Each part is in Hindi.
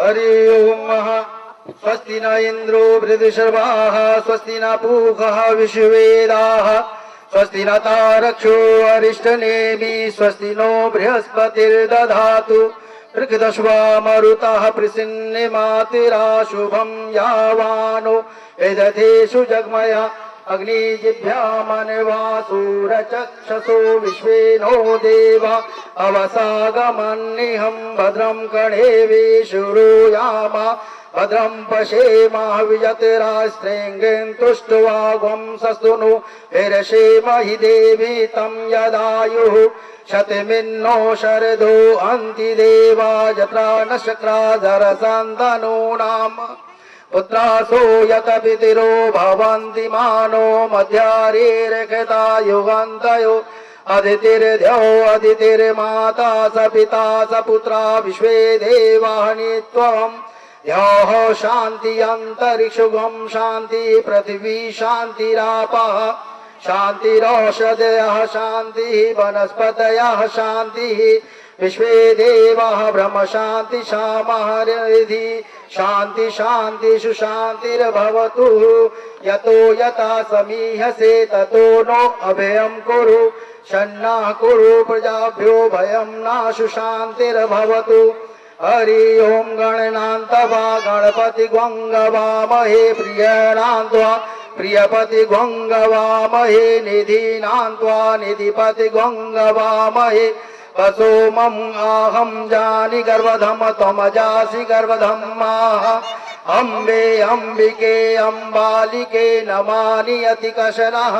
हरि ओम स्वस्ति न इंद्रो वृद्धशर्वाः स्वस्ति न पूषः विश्ववेदाः स्वस्ति न तारक्षो अरिष्टनेमि स्वस्ति नो बृहस्पतिर्दधातु ऋक्दश्वा मरुतः प्रसिन्निमातिरा शुभं यावानो यदथेषु जग्मया अग्निजिभ्यामनिवासूरचक्षसो विश्वेनो देवा अवसागमन्निहं भद्रं कणेवेशुरूयामा भद्रं पश्येमः विजतिरास्त्रेङ्गिं तुष्टुवागं सस्तुनु विरशेमहि देवी तं यदायुः शतमिन्नो शरदो अन्ति देवा यत्रा न शक्राधरसन्तनूनाम् पुत्रासो यत पितरो भवन्ति मानो मध्यारेरखता युगान्तयो अदितिर्द्यौ अदितिर्माता स पिता स पुत्रा विश्वे देवानि त्वम् द्यौः शान्ति अन्तरिक्षुगं शान्ति पृथिवी शान्तिरापः शान्तिरौषधयः शान्तिः वनस्पतयः शान्तिः विश्वे देवाः ब्रह्म शान्ति शामः हरिधि शान्ति शान्तिषु शान्तिर्भवतु यतो यथा समीहसे ततो नो अभयं कुरु शन्नः कुरु प्रजाभ्यो भयं नाशु शान्तिर्भवतु हरि ओम गणनान्तवा गणपति गंगवामहे प्रियनान्त्वा प्रियपति गंगवामहे निधिनान्त्वा निधिपति गंगवामहे वसोमं आहं जानि गर्भधम त्वमजासि गर्भधम्माः अम्बे अम्बिके अम्बालिके नमानि अतिकशनः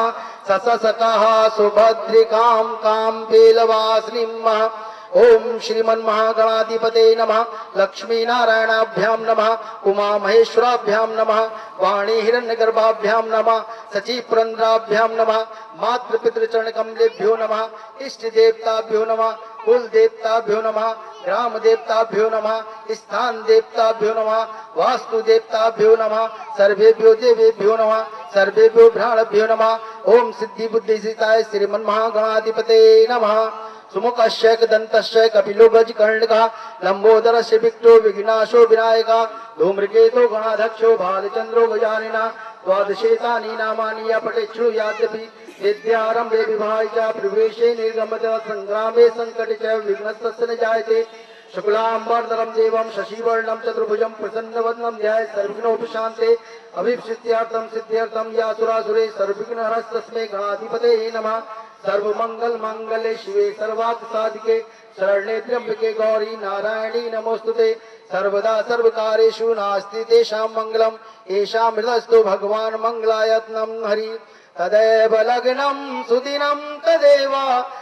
सससकः सुभद्रिकां कां पीलवासिनीं ओम श्रीमन्महागणाधिपते नमः लक्ष्मी नारायणाभ्यां नमः उमा महेश्वराभ्यां नमः वाणी हिरण्यगर्भाभ्यां नमः सची पुरंद्राभ्यां नमः मातृपितृचरण कमलेभ्यो नमः इष्ट देवताभ्यो नमः कुल देवताभ्यो नमः ग्राम देवताभ्यो नमः स्थान देवताभ्यो नमः वास्तु देवताभ्यो नमः सर्वेभ्यो देवेभ्यो नमः सर्वेभ्यो भ्राणभ्यो नमः ओम सिद्धि बुद्धि सिद्धाय श्रीमन्महागणाधिपते नमः सुमुखस्य दन्तस्य कपिलो गजकर्णिका लंबोदरस्य विक्टो विघ्नाशो विनायका धूम्रकेतो गणाध्यक्षो भालचंद्रो गजानना द्वादशेतानि नामानि पठेच्छु याद्यपि विद्यारंभे विभाय च प्रवेशे निर्गमते संग्रामे संकटे च विघ्नस्तस्य न जायते शुक्लांबरधरं देवं शशिवर्णं चतुर्भुजं प्रसन्नवदनं ध्यायेत् सर्वविघ्नोपशान्ते अभीप्सिद्ध्यर्थं सिद्ध्यर्थं यासुरासुरे सर्वविघ्नहरस्तस्मै गणाधिपते नमः सर्वमंगल मंगले शिवे सर्वार्थ साधिके शरण्ये त्र्यंबके गौरी नारायणी नमोस्तुते सर्वदा सर्वकारेषु नास्ति तेषां मंगलम् एषां हृदयस्थो भगवान् मंगलायत्नं हरि तदेव लग्नं सुदिनं तदेव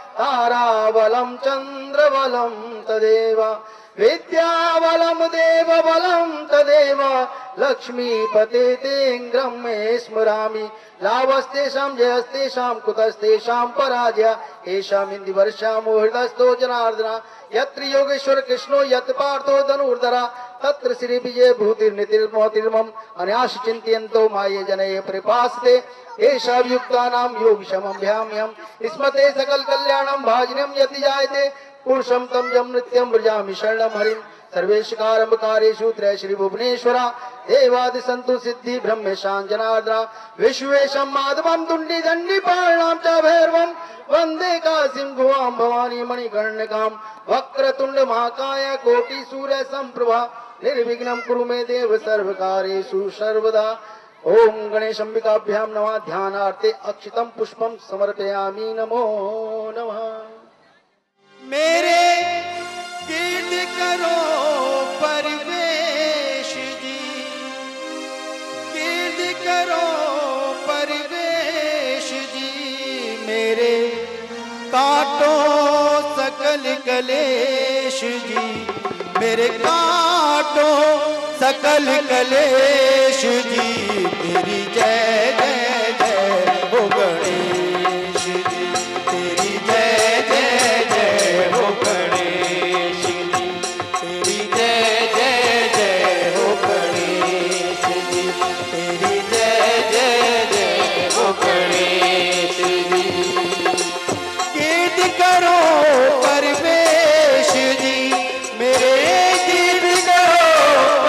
ताराबलं चन्द्रबलं तदेव विद्याबलं देवबलं तदेव लक्ष्मीपते तेऽङ्ग्रं मे स्मरामि लाभस्तेषां जयस्तेषां कुतस्तेषां पराजय येषाम् इन्दिवर्षामो हृदयस्थो जनार्दना यत्र योगेश्वर कृष्णो यत् पार्थो धनुर्धरा तत्र श्री विजय भूतिर्नितिर्मोतिर्मम अनाश चिन्तयन्तो माये जनये परिपासते एषा युक्तानां योगक्षमं भ्याम्यं स्मते सकल कल्याणं भाजनं यति जायते पुरुषं तं यं नित्यं व्रजामि शरणं हरिं सर्वेशकारम्भकारेषु त्रय श्री भुवनेश्वरा देवादि सन्तु सिद्धि ब्रह्मेशां जनार्दना विश्वेशं माधवं दुण्डी दण्डी पालनां च भैरवं वन्दे काशीं गुहां भवानी मणिकर्णिकां वक्रतुण्ड महाकाय कोटि सूर्य संप्रभा निर्विघ्नं कुरु मे देव सर्वकारेषु सर्वदा ओम गणेशंबिकाभ्यां नमः ध्यानार्थे अक्षितं पुष्पं समर्पयामि नमो नमः मेरे कीर्ति करो परिवेश जी कीर्ति करो परिवेश जी मेरे काटो सकल कलेश जी मेरे काटो सकल कलेश जी तेरी जय जय जय हो गणेश जी तेरी जय जय जय हो गणेश जी तेरी जय जय जय हो गणेश जी तेरी जय जय जय हो गणेश जी कीर्ति करो परिवेश जी मेरे कीर्ति करो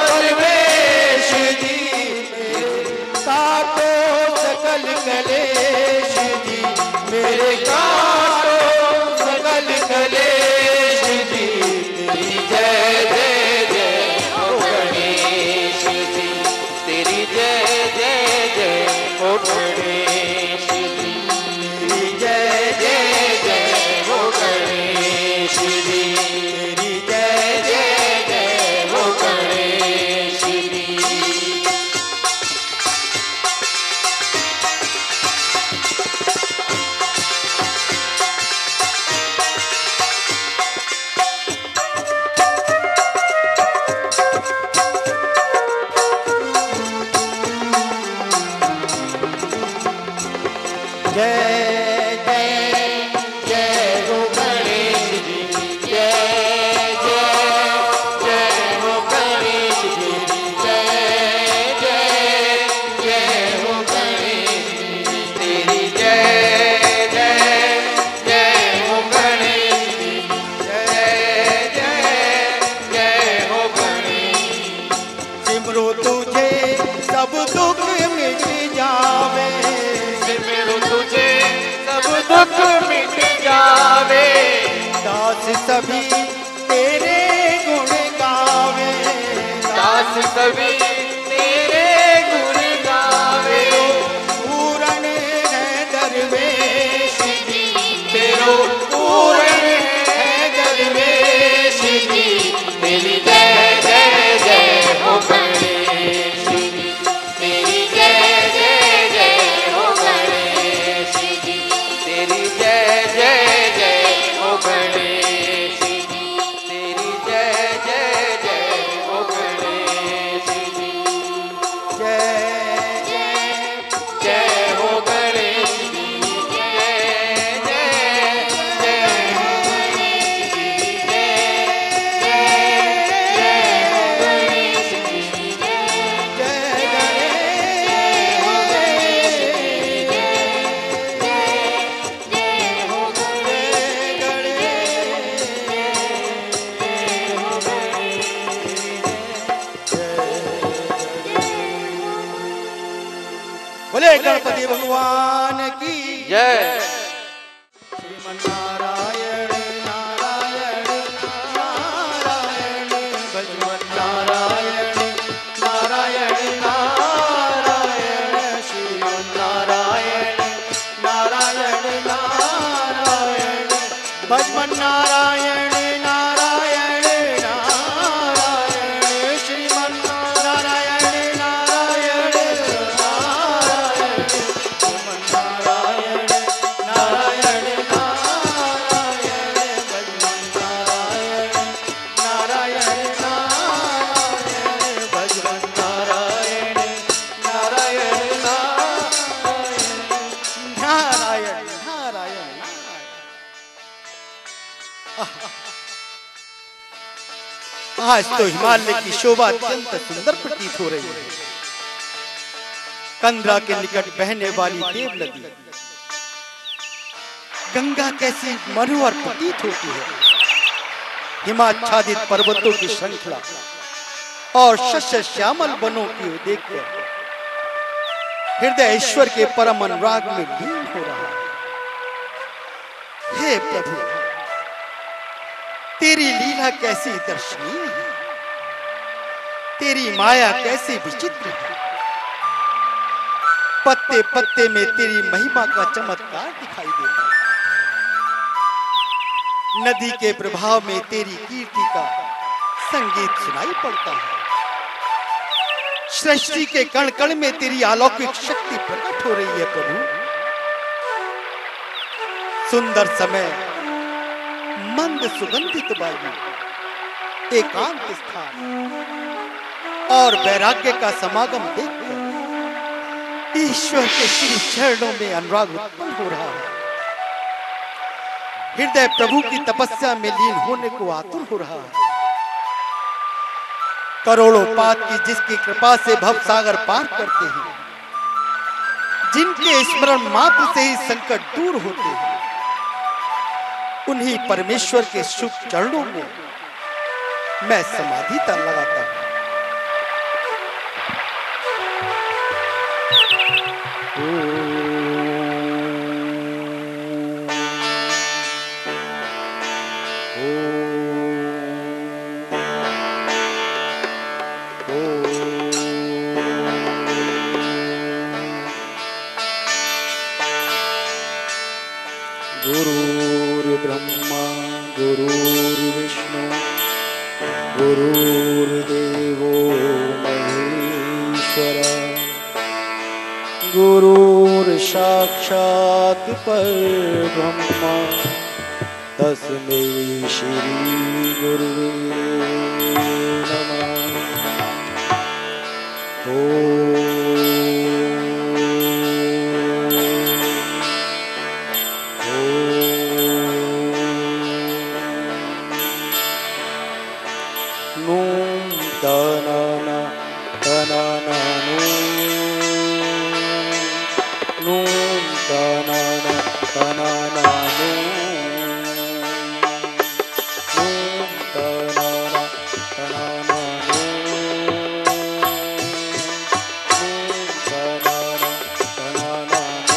सभी तेरे गुण गावे, दास सभी तेरे गुण गावे। पूर्ण है दरवेश जी, तेरो पूर्ण है दरवेश जी, तेरी जय जय जय हो गणेश जी, तेरी जय जय जय हो गणेश जी, तेरी जय जय जय हो गणेश जी, तेरी जय जय जय हो गणेश जी, जय जय हो गणेश जी, जय जय जय हो गणेश जी, जय जय हो गणेश जी, जय गणेश हो गणेश जी, जय हो जय गणेश बोले गणपति भगवान की जय। श्रीमन्नारायण नारायण नारायण भगवन् नारायण नारायण नारायण श्रीमन्नारायण नारायण नारायण भगवन् नारायण नारायण नारायण श्रीमन्नारायण नारायण नारायण श्रीमन्नारायण नारायण नारायण भगवन् नारायण नारायण नारायण भगवन् नारायण नारायण नारायण नारायण आज तो हिमालय की शोभा अत्यंत सुंदर प्रतीत हो रही है। कंदरा के निकट बहने वाली देव नदी गंगा कैसी मनोहर प्रतीत होती है। हिमाच्छादित पर्वतों की श्रृंखला और शस्य श्यामल वनों की ओर देखकर हृदय ईश्वर के परम अनुराग में लीन हो रहा है। हे प्रभु, तेरी लीला कैसी दर्शनीय है, तेरी माया कैसी विचित्र है। पत्ते पत्ते में तेरी महिमा का चमत्कार दिखाई देता है। नदी के प्रभाव में तेरी कीर्ति का संगीत सुनाई पड़ता है। सृष्टि के कण कण में तेरी अलौकिक शक्ति प्रकट हो रही है प्रभु। सुंदर समय, मंद सुगंधित वायु, एकांत स्थान और वैराग्य का समागम देखकर ईश्वर के श्री चरणों में अनुराग उत्पन्न हो रहा है। हृदय प्रभु की तपस्या में लीन होने को आतुर हो रहा है। करोड़ों पात की जिसकी कृपा से भव सागर पार करते हैं, जिनके स्मरण मात्र से ही संकट दूर होते हैं, उन्हीं परमेश्वर के शुभ चरणों में मैं समाधि लगाता हूं। गुरुर्ब्रह्मा गुरुर्विष्णु गुरुर्देवो महेश्वरा गुरुर्साक्षात् परब्रह्मा तस्मै श्री गुरुवे नमः।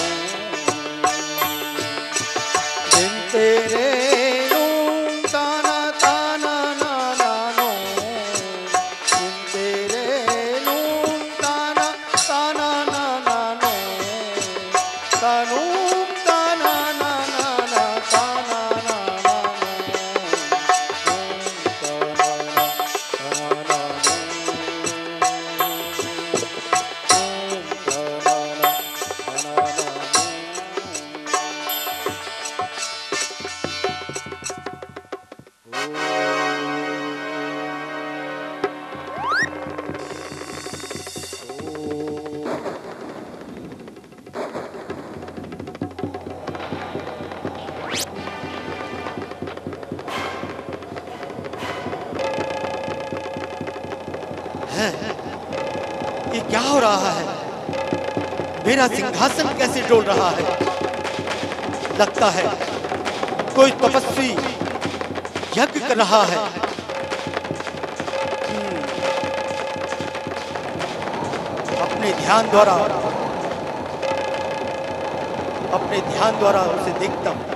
तेरे ताना हो रहा है? मेरा सिंहासन कैसे डोल रहा है? लगता है कोई तपस्वी यज्ञ कर रहा है। अपने ध्यान द्वारा उसे देखता हूं।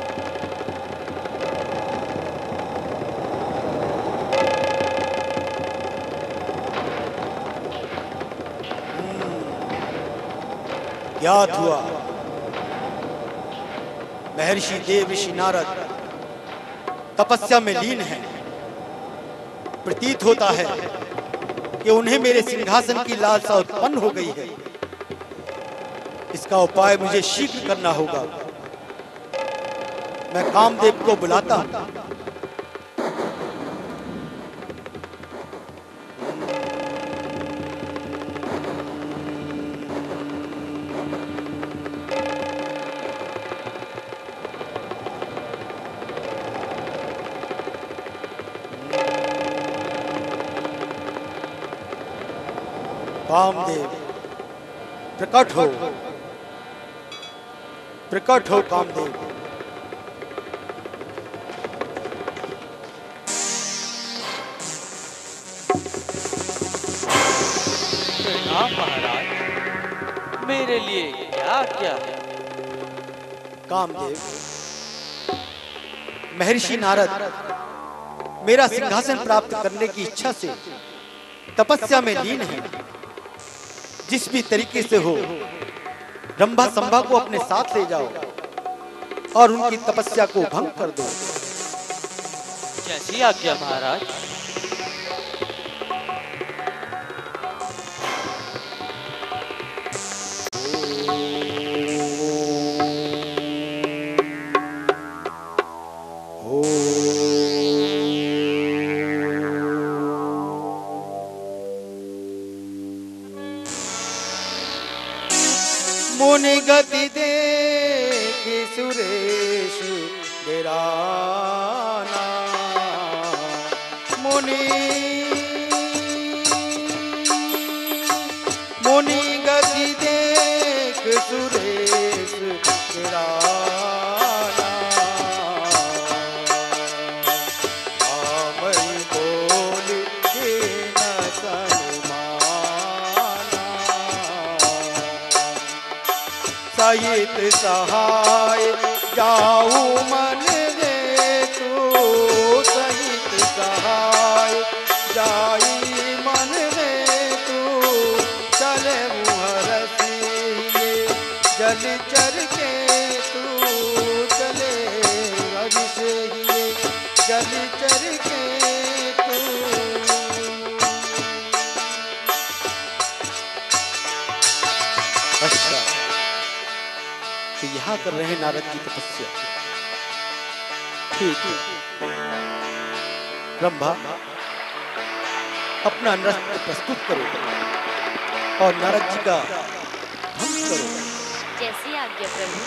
ज्ञात हुआ महर्षि देव ऋषि नारद तपस्या में लीन है। प्रतीत होता है कि उन्हें मेरे सिंहासन की लालसा उत्पन्न हो गई है। इसका उपाय मुझे शीघ्र करना होगा। मैं कामदेव को बुलाता हूं। कामदेव प्रकट हो, प्रकट हो कामदेव। प्रणाम महाराज, मेरे लिए क्या क्या है? कामदेव, महर्षि नारद मेरा सिंहासन प्राप्त करने की इच्छा से तपस्या में लीन है। जिस भी तरीके से हो रंभा संभा को अपने साथ ले जाओ और उनकी तपस्या को भंग कर दो। जैसी आज्ञा महाराज। मुनि गति देख सुरेश डेराना। मुनि गति देख सुरेश डेराना। आमई बोल के न सनुमाना। सहित सहाय जाऊ मन रे तू। सहित सहाय जाई मन रे तू। चले मुहरसिए जल चर के तू। चले अभिषेकिए जल चर के तू। अच्छा, तो यहाँ कर रहे हैं नारद की तपस्या। ठीक है, ब्रह्मा अपना नृत्य प्रस्तुत करो और नारद जी का भंग करो। जैसी आज्ञा प्रभु।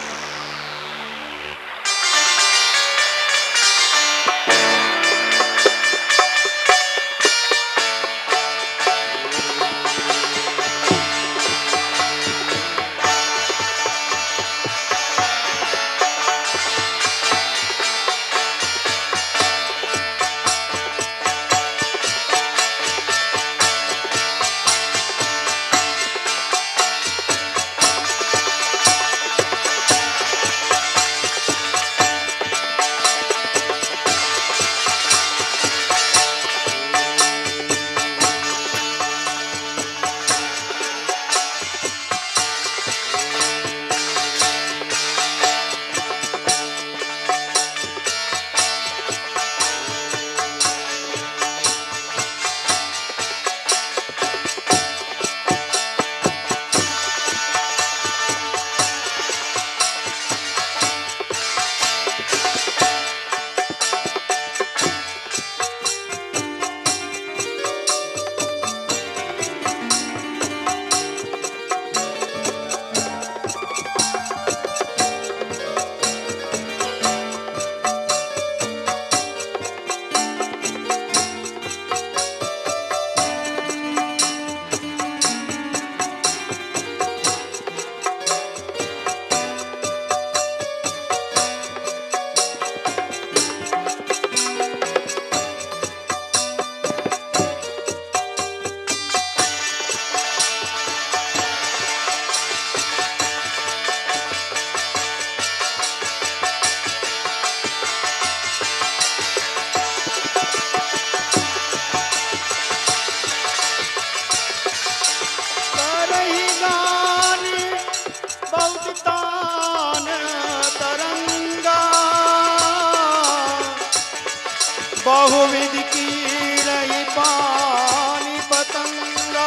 बहुविध की रही पानी पतंगा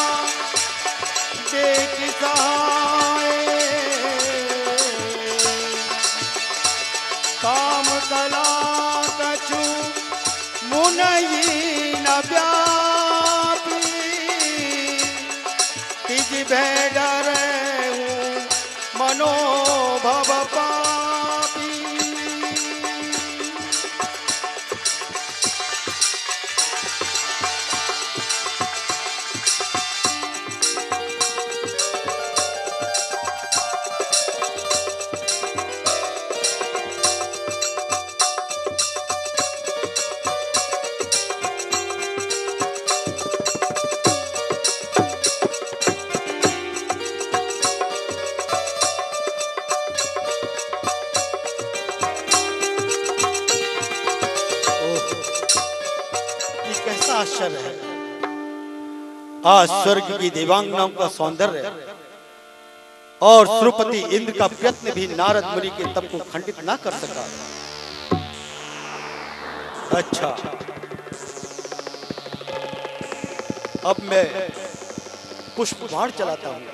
देख सहाय काम कला कछु मुनई न व्यापी तिज भय डरे हूँ मनोभव पापी। आश्चर्य है, आज स्वर्ग की देवांगनाओं का सौंदर्य और श्रुपति इंद्र का प्रयत्न भी नारद मुनि के तप को खंडित ना कर सका। अच्छा, अब मैं पुष्प बाण चलाता हूं।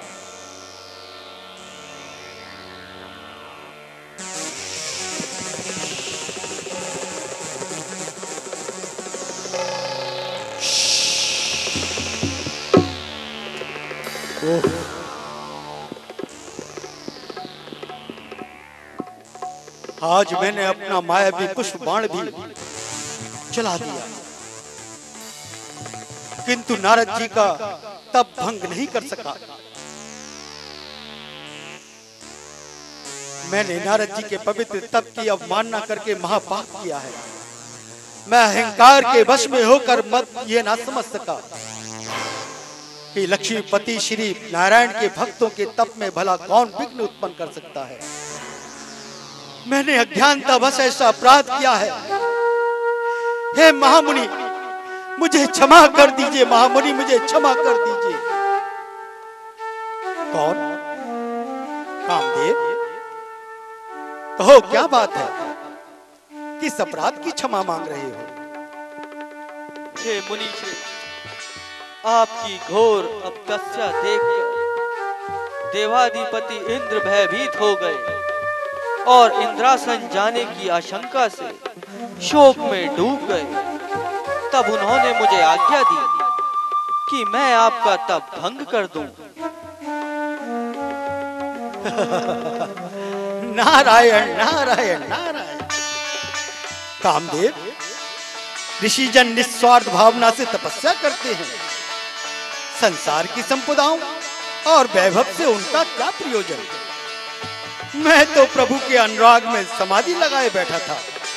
आज मैंने अपना मायावी पुष्प बाण भी चला दिया, किंतु नारद जी का तप भंग नहीं कर सका। मैंने नारद जी के पवित्र तप की अवमानना करके महापाप किया है। मैं अहंकार के वश में होकर मत ये ना समझ सका कि लक्ष्मीपति श्री नारायण के भक्तों के तप में भला कौन विघ्न उत्पन्न कर सकता है। मैंने अज्ञानता बस ऐसा अपराध किया है। हे महामुनि, मुझे क्षमा कर दीजिए। महामुनि, मुझे क्षमा कर दीजिए। कौन? कामदेव? कहो क्या बात है, किस अपराध की क्षमा मांग रहे हो? हे मुनीश्वर, आपकी घोर तपस्या देखकर देवाधिपति इंद्र भयभीत हो गए और इंद्रासन जाने की आशंका से शोक में डूब गए। तब उन्होंने मुझे आज्ञा दी कि मैं आपका तप भंग कर दूं। नारायण नारायण नारायण। कामदेव, ऋषिजन निस्वार्थ भावना से तपस्या करते हैं। संसार की संपदाओं और वैभव से उनका क्या प्रयोजन? मैं तो प्रभु के अनुराग में समाधि लगाए बैठा था।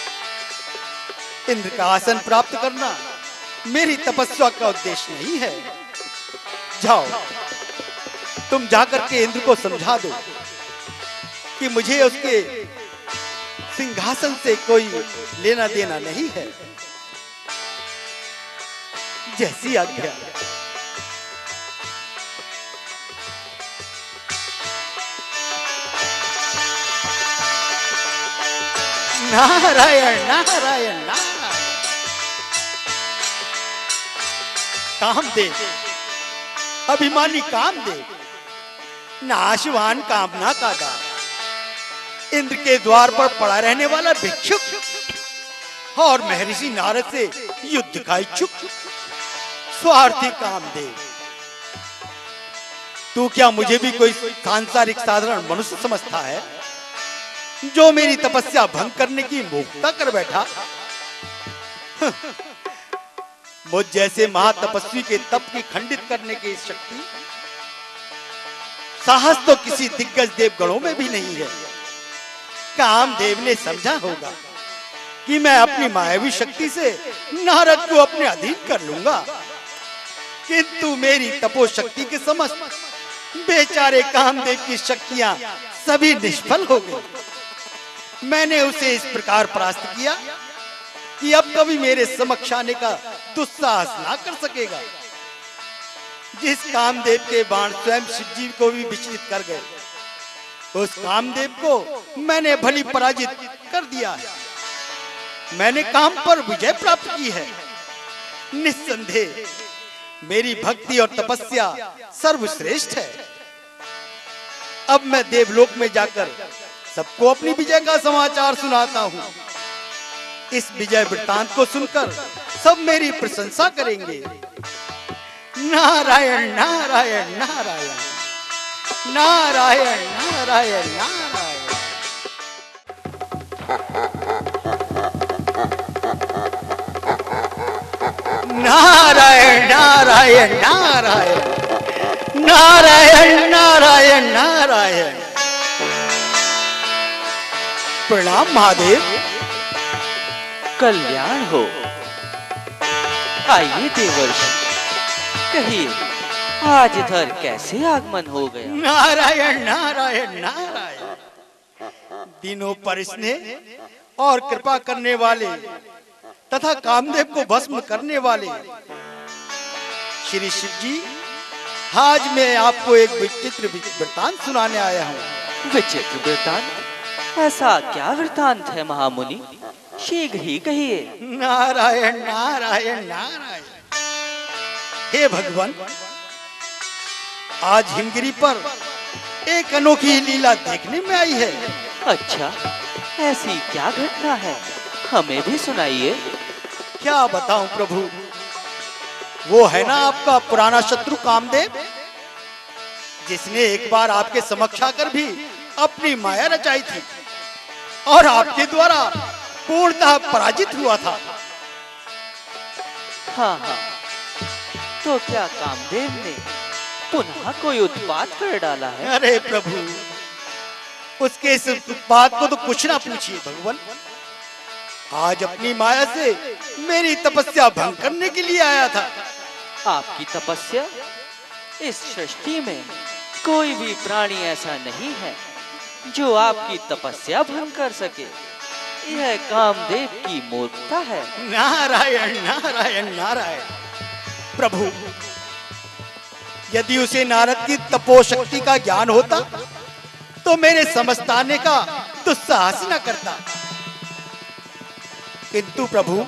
इंद्र का आसन प्राप्त करना मेरी तपस्या का उद्देश्य नहीं है। जाओ, तुम जाकर के इंद्र को समझा दो कि मुझे उसके सिंहासन से कोई लेना देना नहीं है। जैसी आज्ञा। नारायण नारायण नारायण। कामदेव, अभिमानी कामदेव, नाशवान कामना का दार, इंद्र के द्वार पर पड़ा रहने वाला भिक्षुक और महर्षि नारद से युद्ध का इच्छुक स्वार्थी कामदेव, तू क्या मुझे भी कोई सांसारिक साधारण मनुष्य समझता है जो मेरी तपस्या भंग करने की मूर्खता कर बैठा? मुझ जैसे महातपस्वी के तप की खंडित करने की शक्ति, साहस तो किसी दिग्गज देवगणों में भी नहीं है। कामदेव ने समझा होगा कि मैं अपनी मायावी शक्ति से नारद को अपने अधीन कर लूंगा, किंतु मेरी तपो शक्ति के समस्त बेचारे कामदेव की शक्तियां सभी निष्फल हो गई। मैंने उसे इस प्रकार परास्त किया कि अब कभी मेरे समक्ष आने का दुस्साहस ना कर सकेगा। जिस कामदेव के बाण स्वयं शिवजी को भी विचलित कर गए, उस कामदेव को मैंने भली पराजित कर दिया है। मैंने काम पर विजय प्राप्त की है। निस्संदेह मेरी भक्ति और तपस्या सर्वश्रेष्ठ है। अब मैं देवलोक में जाकर सबको अपनी विजय का समाचार सुनाता हूँ। इस विजय वृत्तांत को सुनकर सब मेरी प्रशंसा करेंगे। नारायण नारायण नारायण नारायण नारायण नारायण। नारायण नारायण नारायण नारायण नारायण नारायण। प्रणाम महादेव। कल्याण हो। आइए देवर्षि, कहिए आज इधर कैसे आगमन हो गया? नारायण नारायण नारायण। दिनों पर स्नेह और कृपा करने वाले तथा कामदेव को भस्म करने वाले श्री शिव जी, आज मैं आपको एक विचित्र वृत्तांत सुनाने आया हूँ। विचित्र वृत्तांत? ऐसा क्या वृत्तांत है महामुनि? शीघ्र ही कहिए। नारायण नारायण नारायण। हे भगवान, आज हिमगिरी पर एक अनोखी लीला देखने में आई है। अच्छा, ऐसी क्या घटना है? हमें भी सुनाइए। क्या बताऊं प्रभु, वो है ना आपका पुराना शत्रु कामदेव, जिसने एक बार आपके समक्ष आकर भी अपनी माया रचाई थी और आपके द्वारा पूर्णतः पराजित हुआ था। हाँ हाँ, तो क्या कामदेव ने पुनः कोई उत्पात कर डाला है? अरे प्रभु, उसके इस उत्पात को तो कुछ ना पूछिए भगवान। आज अपनी माया से मेरी तपस्या भंग करने के लिए आया था। आपकी तपस्या? इस सृष्टि में कोई भी प्राणी ऐसा नहीं है जो आपकी तपस्या भंग कर सके। यह कामदेव की मूर्खता है। नारायण नारायण नारायण। प्रभु, यदि उसे नारद की तपोशक्ति का ज्ञान होता तो मेरे समस्त आने का दुस्साहस न करता। किंतु प्रभु,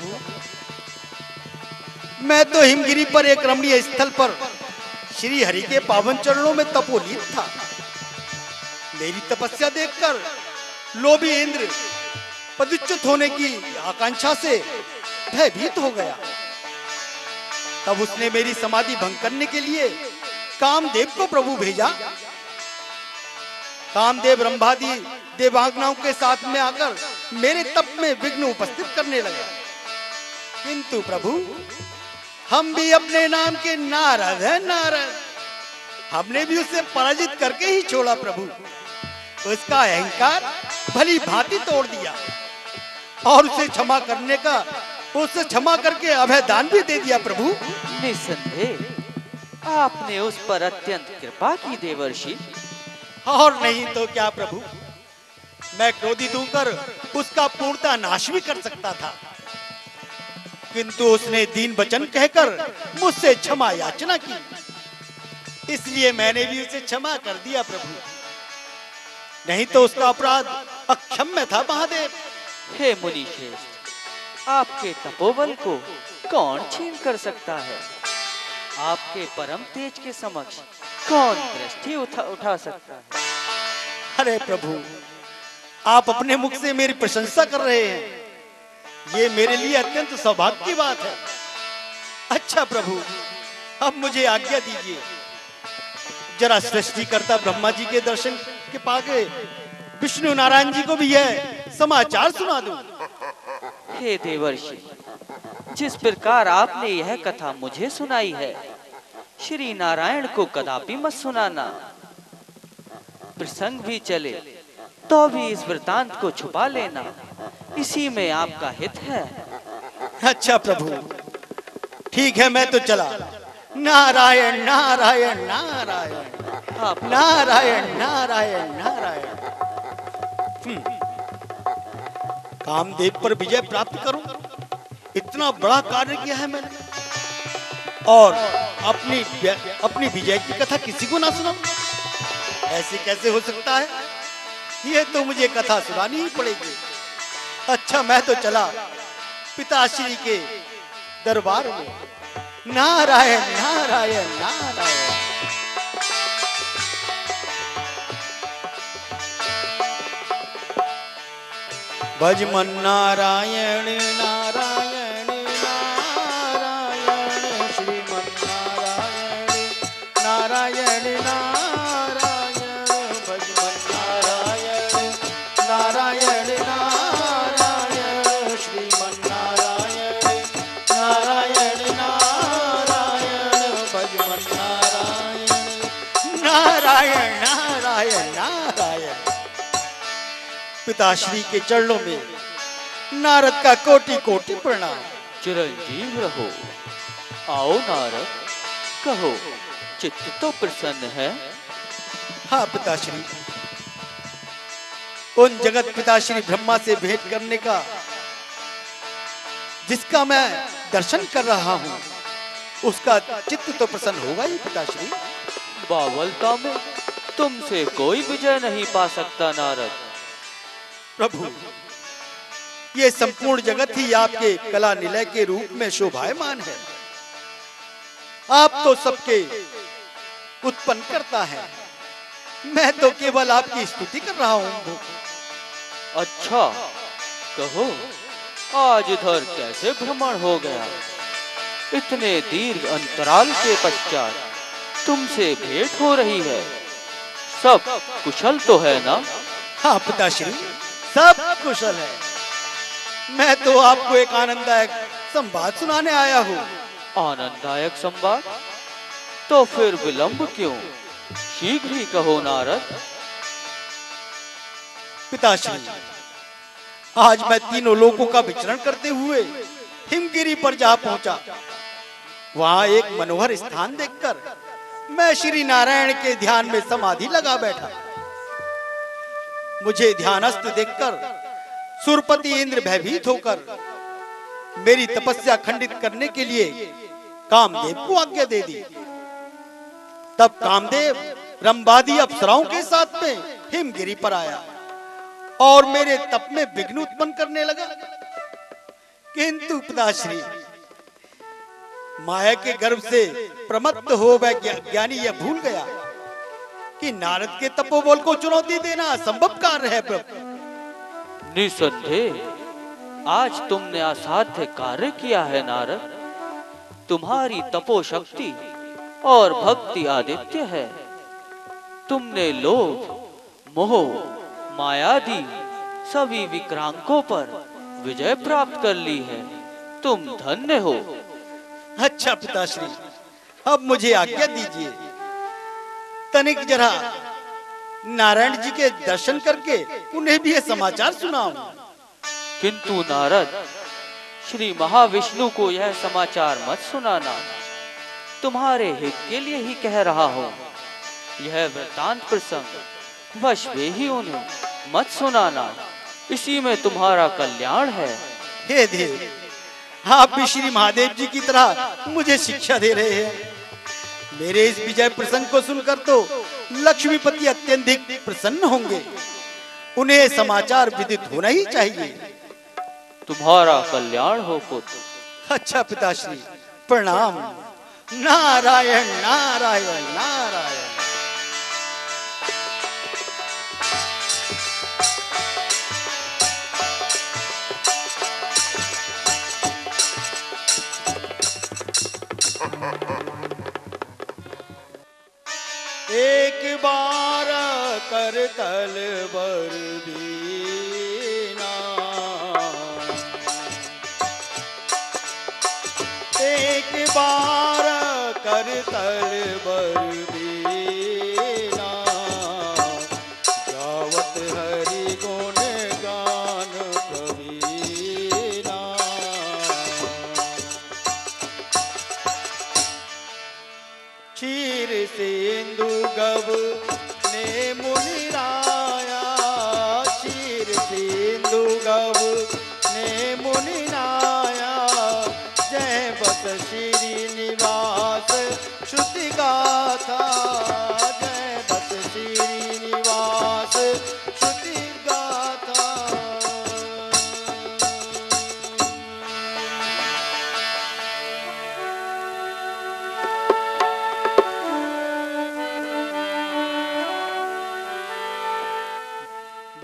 मैं तो हिमगिरी पर एक रमणीय स्थल पर श्री हरि के पावन चरणों में तपोनीत था। मेरी तपस्या देखकर लोभी इंद्र पदच्युत होने की आकांक्षा से भयभीत हो गया। तब उसने मेरी समाधि भंग करने के लिए कामदेव को प्रभु भेजा। कामदेव रंभादि देवांगनाओं के साथ में आकर मेरे तप में विघ्न उपस्थित करने लगा। किंतु प्रभु, हम भी अपने नाम के नारद हैं, नारद। हमने भी उसे पराजित करके ही छोड़ा प्रभु। उसका अहंकार भली भांति तोड़ दिया और उसे क्षमा करके अभय दान भी दे दिया प्रभु। निसंदेह आपने उस पर अत्यंत कृपा की देवर्षि। और नहीं तो क्या प्रभु, मैं क्रोधित होकर उसका पूर्णतः नाश भी कर सकता था, किंतु उसने दीन वचन कहकर मुझसे क्षमा याचना की। इसलिए मैंने भी उसे क्षमा कर दिया प्रभु। नहीं तो उसका अपराध अक्षम्य था महादेव। हे मुनि श्रेष्ठ, आपके तपोबल को कौन छीन कर सकता है? आपके परम तेज के समक्ष कौन दृष्टि उठा सकता है? अरे प्रभु, आप अपने मुख से मेरी प्रशंसा कर रहे हैं, ये मेरे लिए अत्यंत सौभाग्य की बात है। अच्छा प्रभु, अब मुझे आज्ञा दीजिए, जरा सृष्टिकर्ता ब्रह्मा जी के दर्शन के पाके विष्णु नारायण जी को भी यह समाचार सुना दूं। हे देवर्षि, जिस प्रकार आपने यह कथा मुझे सुनाई है, श्री नारायण को कदापि मत सुनाना। प्रसंग भी चले तो भी इस वृतांत को छुपा लेना, इसी में आपका हित है। अच्छा प्रभु, ठीक है, मैं तो चला। नारायण नारायण नारायण नारायण नारायण नारायण। कामदेव पर विजय प्राप्त करूं, इतना बड़ा कार्य किया है मैंने, और अपनी विजय की कथा किसी को ना सुनाऊं? ऐसे कैसे हो सकता है? ये तो मुझे कथा सुनानी ही पड़ेगी। अच्छा, मैं तो चला। पिताश्री के दरबार में नारायण नारायण नारायण। भज मन नारायण नारायण नारायण श्रीमन नारायण नारायण नारायण भज मन नारायण नारायण नारायण श्रीमन नारायण नारायण नारायण भज मन नारायण नारायण नारायण नारायण। पिताश्री के चरणों में नारद का कोटि कोटि प्रणाम। चिरंजीव रहो। आओ नारद, कहो, चित्त तो प्रसन्न है? हाँ पिताश्री, उन जगत पिताश्री ब्रह्मा से भेंट करने का जिसका मैं दर्शन कर रहा हूँ, उसका चित्त तो प्रसन्न होगा ही पिताश्री। बावलता में तुमसे कोई विजय नहीं पा सकता नारद। प्रभु, ये संपूर्ण जगत ही आपके कला निलय के रूप में शोभायमान है। आप तो सबके उत्पन्न करता है, मैं तो केवल आपकी स्तुति कर रहा हूँ। अच्छा, कहो, आज इधर कैसे भ्रमण हो गया? इतने दीर्घ अंतराल के पश्चात तुमसे भेंट हो रही है। सब कुशल तो है ना? हाँ पिताश्री, सब कुशल है। मैं तो आपको एक आनंददायक संवाद सुनाने आया हूँ। आनंददायक संवाद? तो फिर विलंब क्यों? शीघ्र ही कहो नारद। पिताश्री, आज मैं तीनों लोकों का विचरण करते हुए हिमगिरी पर जा पहुंचा। वहां एक मनोहर स्थान देखकर मैं श्री नारायण के ध्यान में समाधि लगा बैठा। मुझे ध्यानस्थ देखकर सुरपति इंद्र भयभीत होकर मेरी तपस्या खंडित करने के लिए कामदेव को आज्ञा दे दी। तब कामदेव रंबादी अप्सराओं के साथ में हिमगिरी पर आया और मेरे तप में विघ्न उत्पन्न करने लगा। किंतु पिताश्री, माया के गर्भ से प्रमत्त हो वह ज्ञानी यह भूल गया कि नारद के तपोबल को चुनौती देना असंभव कार्य है। प्रभु, निसंदेह आज तुमने असाध्य कार्य किया है नारद। तुम्हारी तपो शक्ति और भक्ति आदित्य है। तुमने लोभ, मोह, मायादि सभी विक्रांकों पर विजय प्राप्त कर ली है। तुम धन्य हो। अच्छा पिताश्री, अब मुझे आज्ञा दीजिए, तनिक जरा नारायण जी के दर्शन करके उन्हें भी यह समाचार सुनाऊं। किंतु नारद, श्री महाविष्णु को यह समाचार मत सुनाना। तुम्हारे हित के लिए ही कह रहा हूँ। यह वृतांत प्रसंग वश वे ही उन्हें मत सुनाना। इसी में तुम्हारा कल्याण है। हे देव, आप भी श्री महादेव जी की तरह मुझे शिक्षा दे रहे हैं। मेरे इस विजय प्रसंग को सुनकर तो लक्ष्मीपति अत्यंत प्रसन्न होंगे। उन्हें समाचार विदित होना ही चाहिए। तुम्हारा कल्याण हो पुत्र। अच्छा पिताश्री, प्रणाम। नारायण नारायण नारायण। एक बार कर तल बर बीना, एक बार कर तल बर बीना, गावत हरि गुण गान प्रवीणा। क्षीर सिंधु गव ने मुनिराया, क्षीर सिंधु गव ने मुनिराया, जय बस श्रीनिवास श्रुति गाथा, जय बस श्रीनिवास श्रुति गाथा।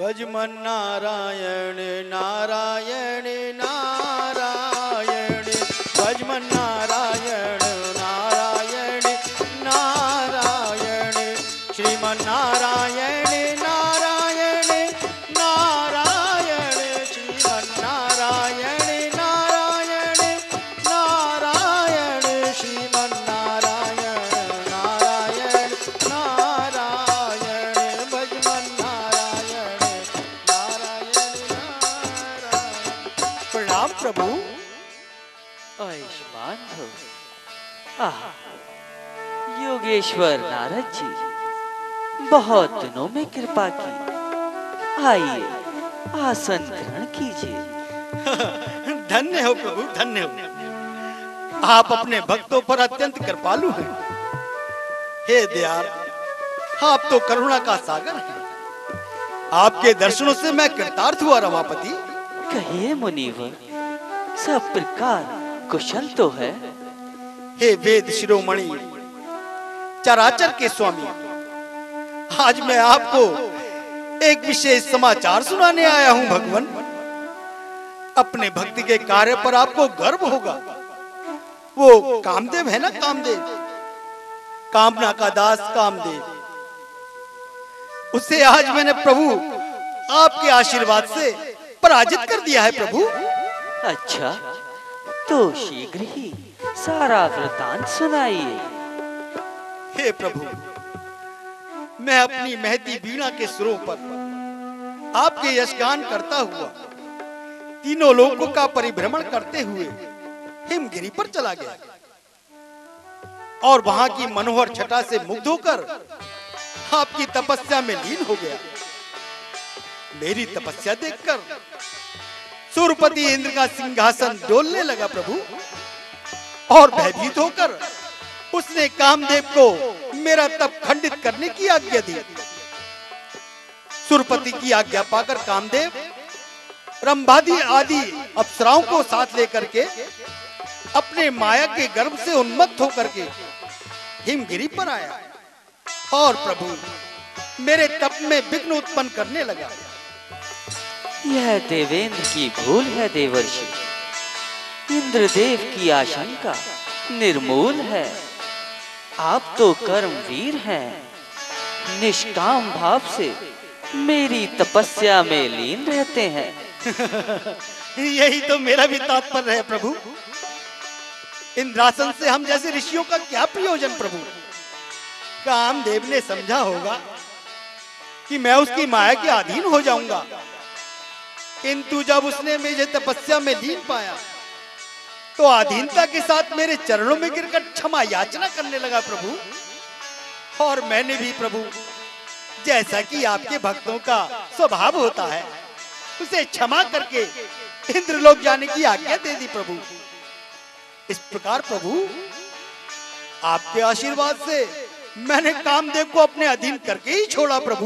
भजमन नारायण नारायण नारायण भजमन नारायण नारायण नारायण श्रीमन नारायण नारायण नारायण श्रीमन नारायण नारायण नारायण श्रीमन नारायण नारायण नारायण भजमन नारायण नारायण नारायण। प्रणाम प्रभु। आयुष्मान भव। आह, योगेश्वर नारद जी, बहुत दिनों में कृपा की। आइए आसन ग्रहण कीजिए। धन्य हो प्रभु, धन्य हो। आप अपने भक्तों पर अत्यंत कृपालु हैं। हे दयाल, आप तो करुणा का सागर हैं। आपके दर्शनों से मैं कृतार्थ हुआ रमापति। कहिए मुनिवर, सब प्रकार कुशल तो है? हे वेद शिरोमणि, चराचर के स्वामी, आज मैं आपको एक विशेष समाचार सुनाने आया हूं भगवान। अपने भक्ति के कार्य पर आपको गर्व होगा। वो कामदेव है ना, कामदेव, कामना का दास कामदेव, उसे आज मैंने प्रभु आपके आशीर्वाद से पराजित कर दिया है प्रभु। अच्छा, तो शीघ्र ही सारा वृतांत सुनाइए। हे प्रभु, मैं अपनी महती वीणा के सुरों पर आपके यशगान करता हुआ तीनों लोकों का परिभ्रमण करते हुए हिमगिरी पर चला गया और वहां की मनोहर छटा से मुग्ध होकर आपकी तपस्या में लीन हो गया। मेरी तपस्या देखकर सूर्यपति इंद्र का सिंहासन डोलने लगा प्रभु, और भयभीत होकर उसने कामदेव को मेरा तप खंडित करने की आज्ञा दी। सूर्यपति की आज्ञा पाकर कामदेव रंभादि आदि अप्सराओं को साथ लेकर के अपने माया के गर्भ से उन्मत्त होकर के हिमगिरी पर आया और प्रभु मेरे तप में विघ्न उत्पन्न करने लगा। यह देवेंद्र की भूल है देवर्षि। इंद्रदेव की आशंका निर्मूल है। आप तो कर्मवीर हैं, निष्काम भाव से मेरी तपस्या में लीन रहते हैं। यही तो मेरा भी तात्पर्य है प्रभु। इंद्रासन से हम जैसे ऋषियों का क्या प्रयोजन प्रभु। कामदेव ने समझा होगा कि मैं उसकी माया के अधीन हो जाऊंगा, किंतु जब उसने मुझे तपस्या में लीन पाया तो अधीनता के साथ मेरे चरणों में गिरकर क्षमा याचना करने लगा प्रभु। और मैंने भी प्रभु, जैसा कि आपके भक्तों का स्वभाव होता है, उसे क्षमा करके इंद्रलोक जाने की आज्ञा दे दी प्रभु। इस प्रकार प्रभु आपके आशीर्वाद से मैंने कामदेव को अपने अधीन करके ही छोड़ा प्रभु।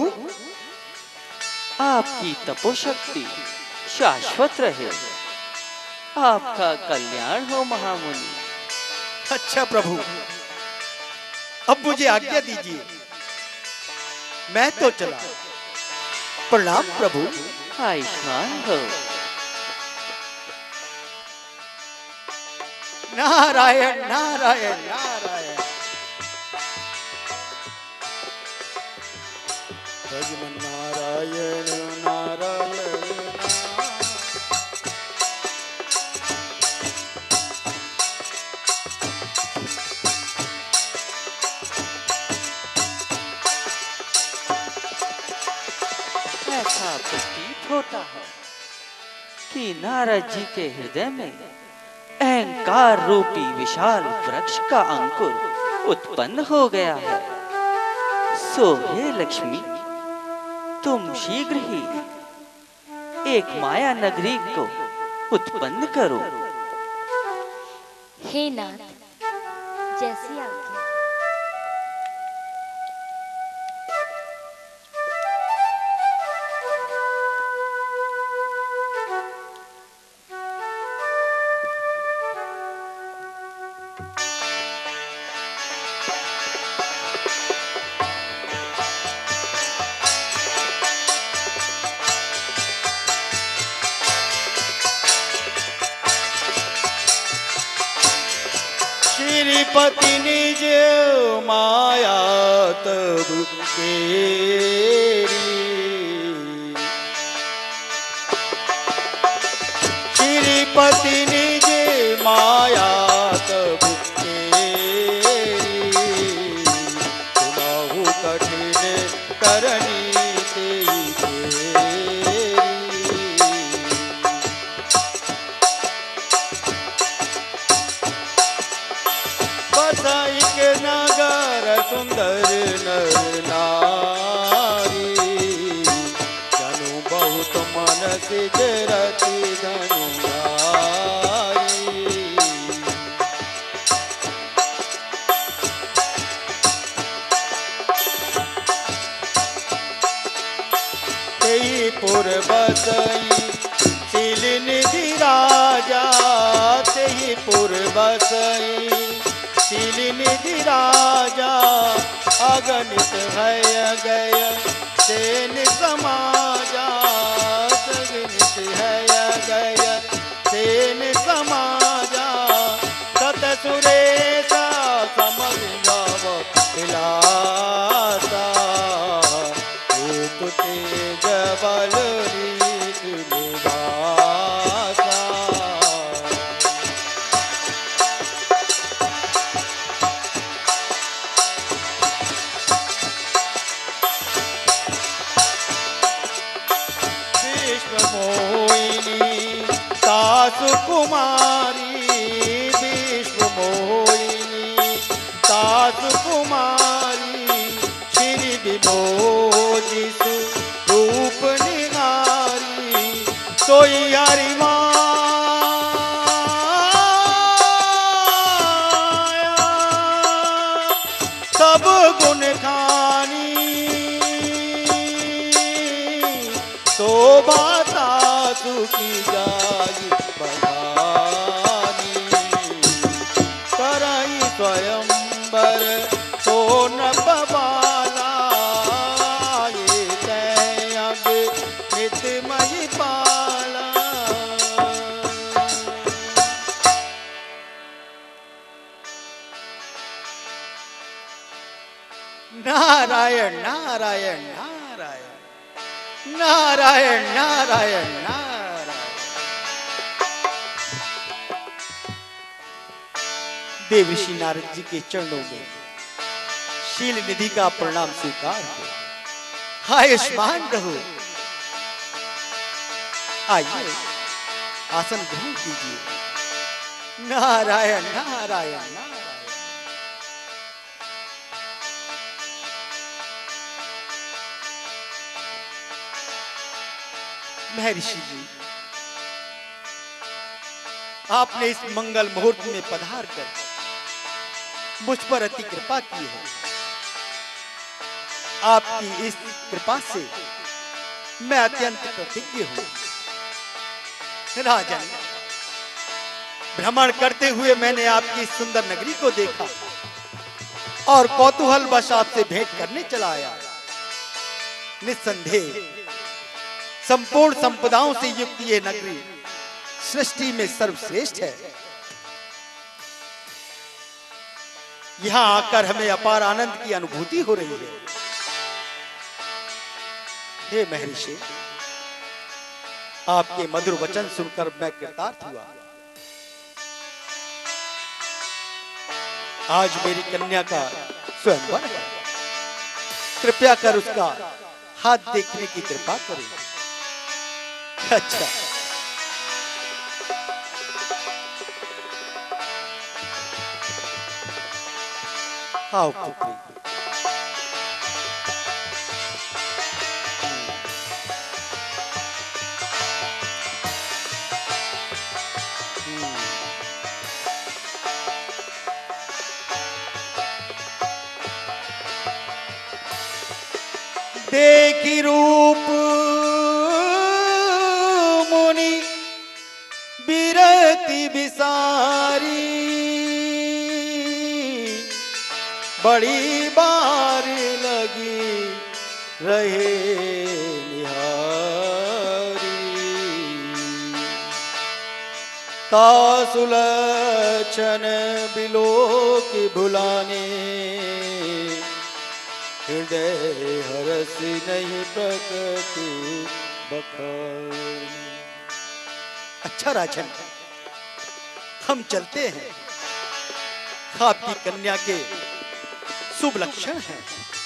आपकी तपोशक्ति शाश्वत रहे। आपका कल्याण हो महामुनि। अच्छा प्रभु, अब मुझे आज्ञा दीजिए, मैं तो चला। प्रणाम प्रभु। आयुष्मान भव। नारायण नारायण नारायण। भजमन नारायण नारायण ऐसा प्रतीत होता है कि नारद जी के हृदय में अहंकार रूपी विशाल वृक्ष का अंकुर उत्पन्न हो गया है। सो हे लक्ष्मी, तुम शीघ्र ही एक माया नगरी को उत्पन्न करो। हे नाथ, जैसी आज्ञा। श्रीपति निज माया तब केरी, श्रीपति निज माया तब केरी, सुनाहु कठिन करनी तेई तेरी। बसाइक नगर सुंदर नर नारी, जनु बहुत मन से जरती धनु नारी। तेई पुर बसई शील निधि राजा, तेई पुर बसई शील निधि राजा, अगणित भय गय सेन समाजा, अगणित भय गय सेन समाजा, सत सुरेशा समझाव विलासा, रूप तेज बल रीत निवासा। मोहिनी सासु कुमारी, विश्व मोहिनी सासु कुमारी, श्री विमोजिसु रूप निहारी, सोई हरि माया सब गुण खानी, शोभा की जाई बखानी, कराई स्वयंवर तो न पवाला, ये तैयग नित्यमयि पाला। नारायण नारायण नारायण नारायण नारायण नारायण। देवऋषि नारद जी के चरणों में शील निधि का प्रणाम स्वीकार हो। आयुष्मान रहो। आइए आसन ग्रहण कीजिए। नारायण नारायण नारायण। महर्षि जी, आपने इस मंगल मुहूर्त में पधार कर मुझ पर अति कृपा की है। आपकी इस कृपा से मैं अत्यंत कृतज्ञ हूं। राजन, भ्रमण करते हुए मैंने आपकी सुंदर नगरी को देखा और कौतूहल वश आपसे भेंट करने चला आया। निस्संदेह संपूर्ण संपदाओं से युक्त ये नगरी सृष्टि में सर्वश्रेष्ठ है। यहां आकर हमें अपार आनंद की अनुभूति हो रही है। हे महर्षि, आपके मधुर वचन सुनकर मैं कृतार्थ हुआ। आज मेरी कन्या का स्वयंवर है। कृपया कर उसका हाथ देखने की कृपा करें। अच्छा, आओ पुत्री। देखी रूप मुनि बिरति बिसारी, बड़ी बार लगी रहे निहारी। तासुलक्षण बिलो की भुलाने, हृदय हरस नहीं प्रकृति बखाने। अच्छा राजन, हम चलते हैं। आपकी कन्या के शुभ लक्षण हैं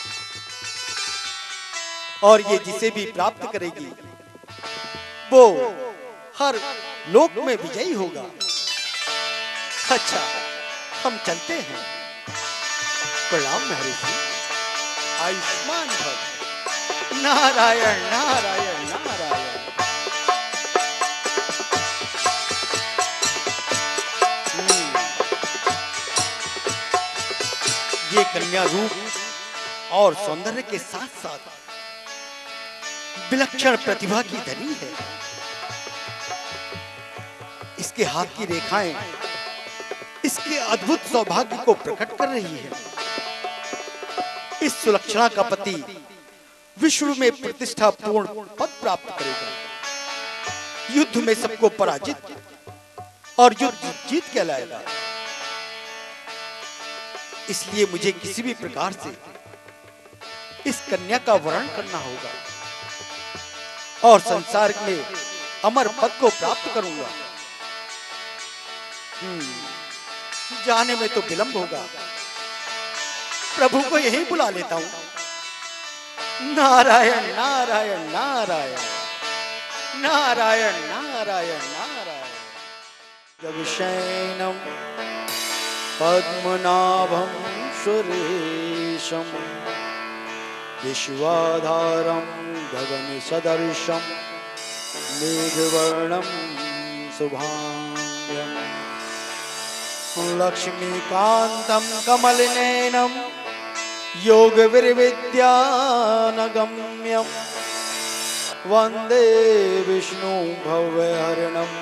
और ये जिसे भी प्राप्त करेगी वो हर लोक में विजयी होगा। अच्छा, हम चलते हैं। प्रणाम महर्षि, आयुष्मान भव। नारायण नारायण नारायण। ये कन्या रूप और सौंदर्य के साथ साथ विलक्षण प्रतिभा की धनी है। इसके हाथ की रेखाएं इसके अद्भुत सौभाग्य को प्रकट कर रही है। इस सुलक्षणा का पति विश्व में प्रतिष्ठापूर्ण पद प्राप्त करेगा, युद्ध में सबको पराजित और युद्ध जीत के लाएगा। इसलिए मुझे किसी भी प्रकार से इस कन्या का वरण करना होगा और संसार में अमर पद को प्राप्त करूंगा। जाने में तो विलंब होगा, प्रभु को यहीं बुला लेता हूं। नारायण नारायण नारायण नारायण नारायण नारायण। जब शयनम पद्मनाभं सुरेशं, विश्वाधारं गगनसदृशं, मेघवर्णं शुभांगं, लक्ष्मीकान्तं कमलनयनं, योगविर्विद्यानगम्यं, वन्दे विष्णुं भवहरणं,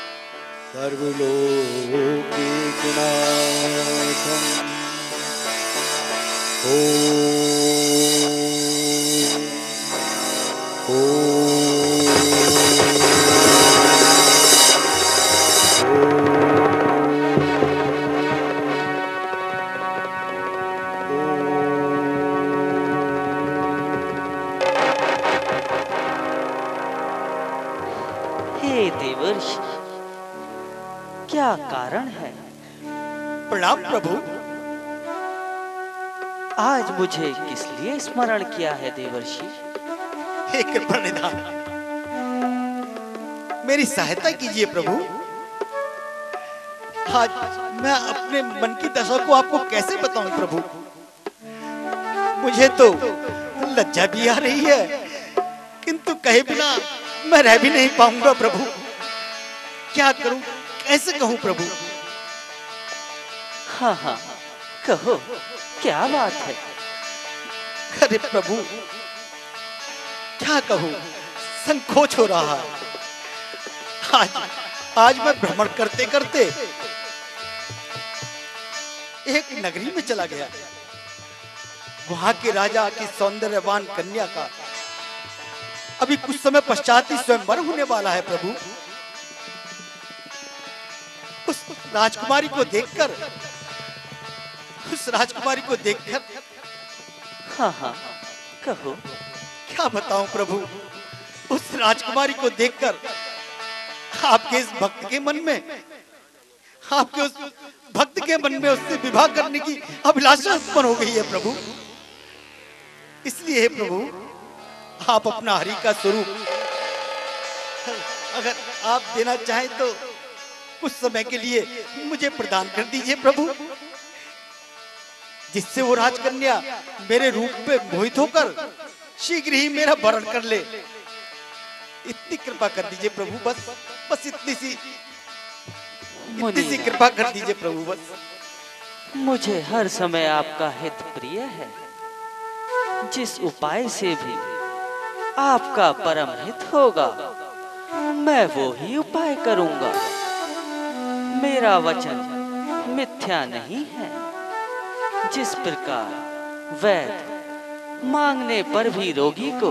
सर्वलोकैकनाथम्। हे देवर्षि, क्या कारण है? प्रणाम प्रभु। आज मुझे किस लिए स्मरण किया है देवर्षि? हे कृपा निधान, मेरी सहायता कीजिए प्रभु। आज मैं अपने मन की दशा को आपको कैसे बताऊं प्रभु? मुझे तो लज्जा भी आ रही है, किंतु कहे बिना मैं रह भी नहीं पाऊंगा प्रभु। क्या करूं, कैसे कहूं प्रभु? हाँ हाँ, कहो, क्या बात है? अरे प्रभु, क्या कहूं, संकोच हो रहा है। आज मैं भ्रमण करते करते एक नगरी में चला गया। वहां के राजा की सौंदर्यवान कन्या का अभी कुछ समय पश्चात ही स्वयंवर होने वाला है प्रभु। उस राजकुमारी को देखकर हाँ हाँ, कहो। क्या बताऊं प्रभु, उस राजकुमारी को देखकर आपके इस भक्त के मन में, आपके उस भक्त के मन में उससे विवाह करने की अभिलाषा उत्पन्न हो गई है प्रभु। इसलिए प्रभु, आप अपना हरि का स्वरूप अगर आप देना चाहें तो कुछ समय के लिए मुझे प्रदान कर दीजिए प्रभु, जिससे वो राजकन्या मेरे रूप पे मोहित होकर शीघ्र ही मेरा वरण कर ले। इतनी कृपा कर दीजिए प्रभु, बस इतनी सी कृपा कर दीजिए प्रभु बस। मुझे हर समय आपका हित प्रिय है। जिस उपाय से भी आपका परम हित होगा, मैं वो ही उपाय करूंगा। मेरा वचन मिथ्या नहीं है। जिस प्रकार वैद्य मांगने पर भी रोगी को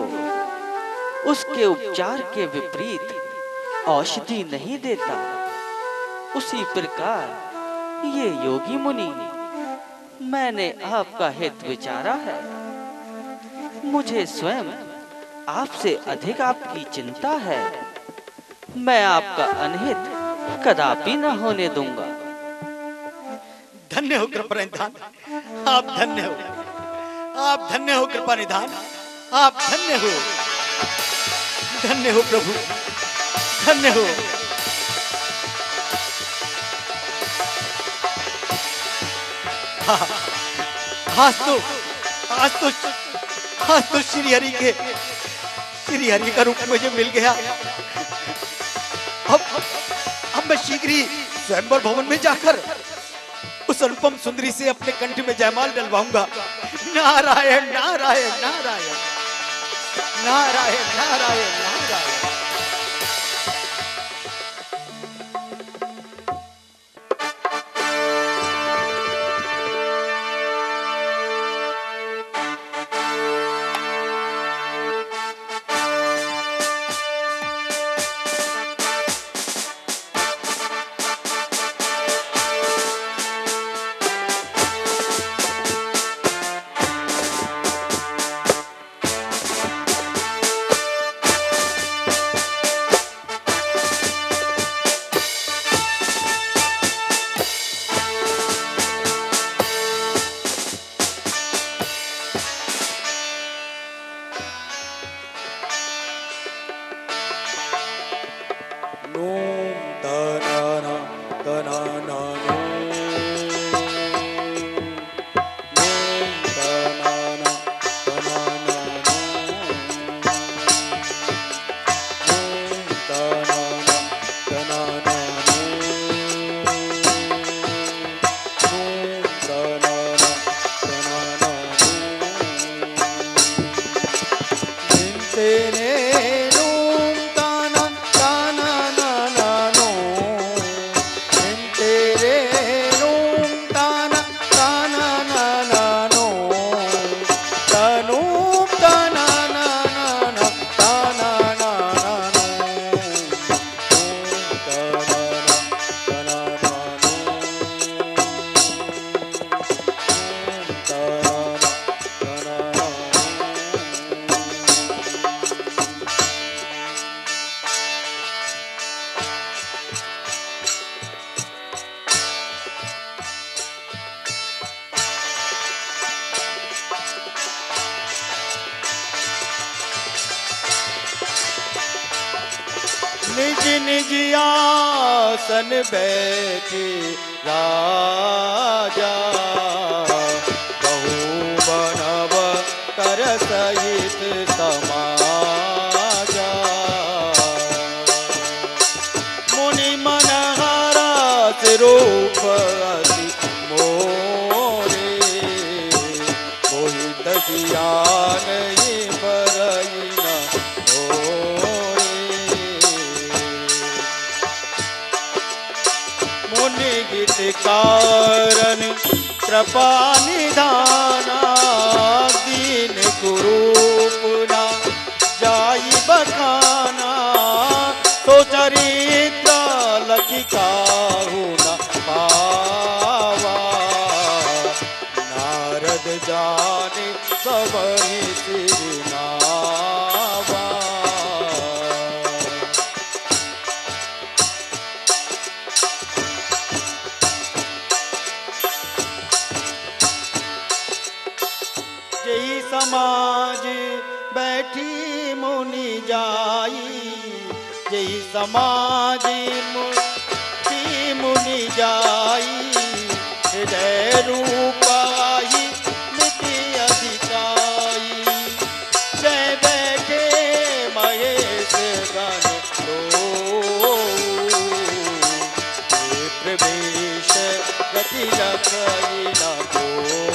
उसके उपचार के विपरीत औषधि नहीं देता, उसी प्रकार ये योगी मुनि, मैंने आपका हित विचारा है। मुझे स्वयं आपसे अधिक आपकी चिंता है। मैं आपका अनहित कदापि न होने दूंगा। धन्य हो कृपा निधान, आप धन्य हो, आप धन्य हो कृपा निधान, आप धन्य हो, धन्य हो प्रभु, धन्य हो। आज तो श्री हरि का रूप मुझे मिल गया। अब मैं शीघ्र ही स्वयंवर भवन में जाकर उस अनुपम सुंदरी से अपने कंठ में जयमाल डलवाऊंगा। नारायण नारायण नारायण नारायण नारायण नारायण। निज निज आसन बैठे राजा, बहु बनव कर सहित समाजा। मुनि मनहरा रूप अति मोरे, मोहित ज्ञान बरई न कारण कृपा निधाना। दीन कुरूपना जाई बखाना, तो चरित्र लखी काहू न पावा। नारद जाने सबहि सिर नावा। समाज बैठी मुनि जाई, जय समाज मुनि जाई। हृदय रूपाई नित्य अधिकाई, जय बैठे महेश गण लो। प्रवेश गति लखई न को,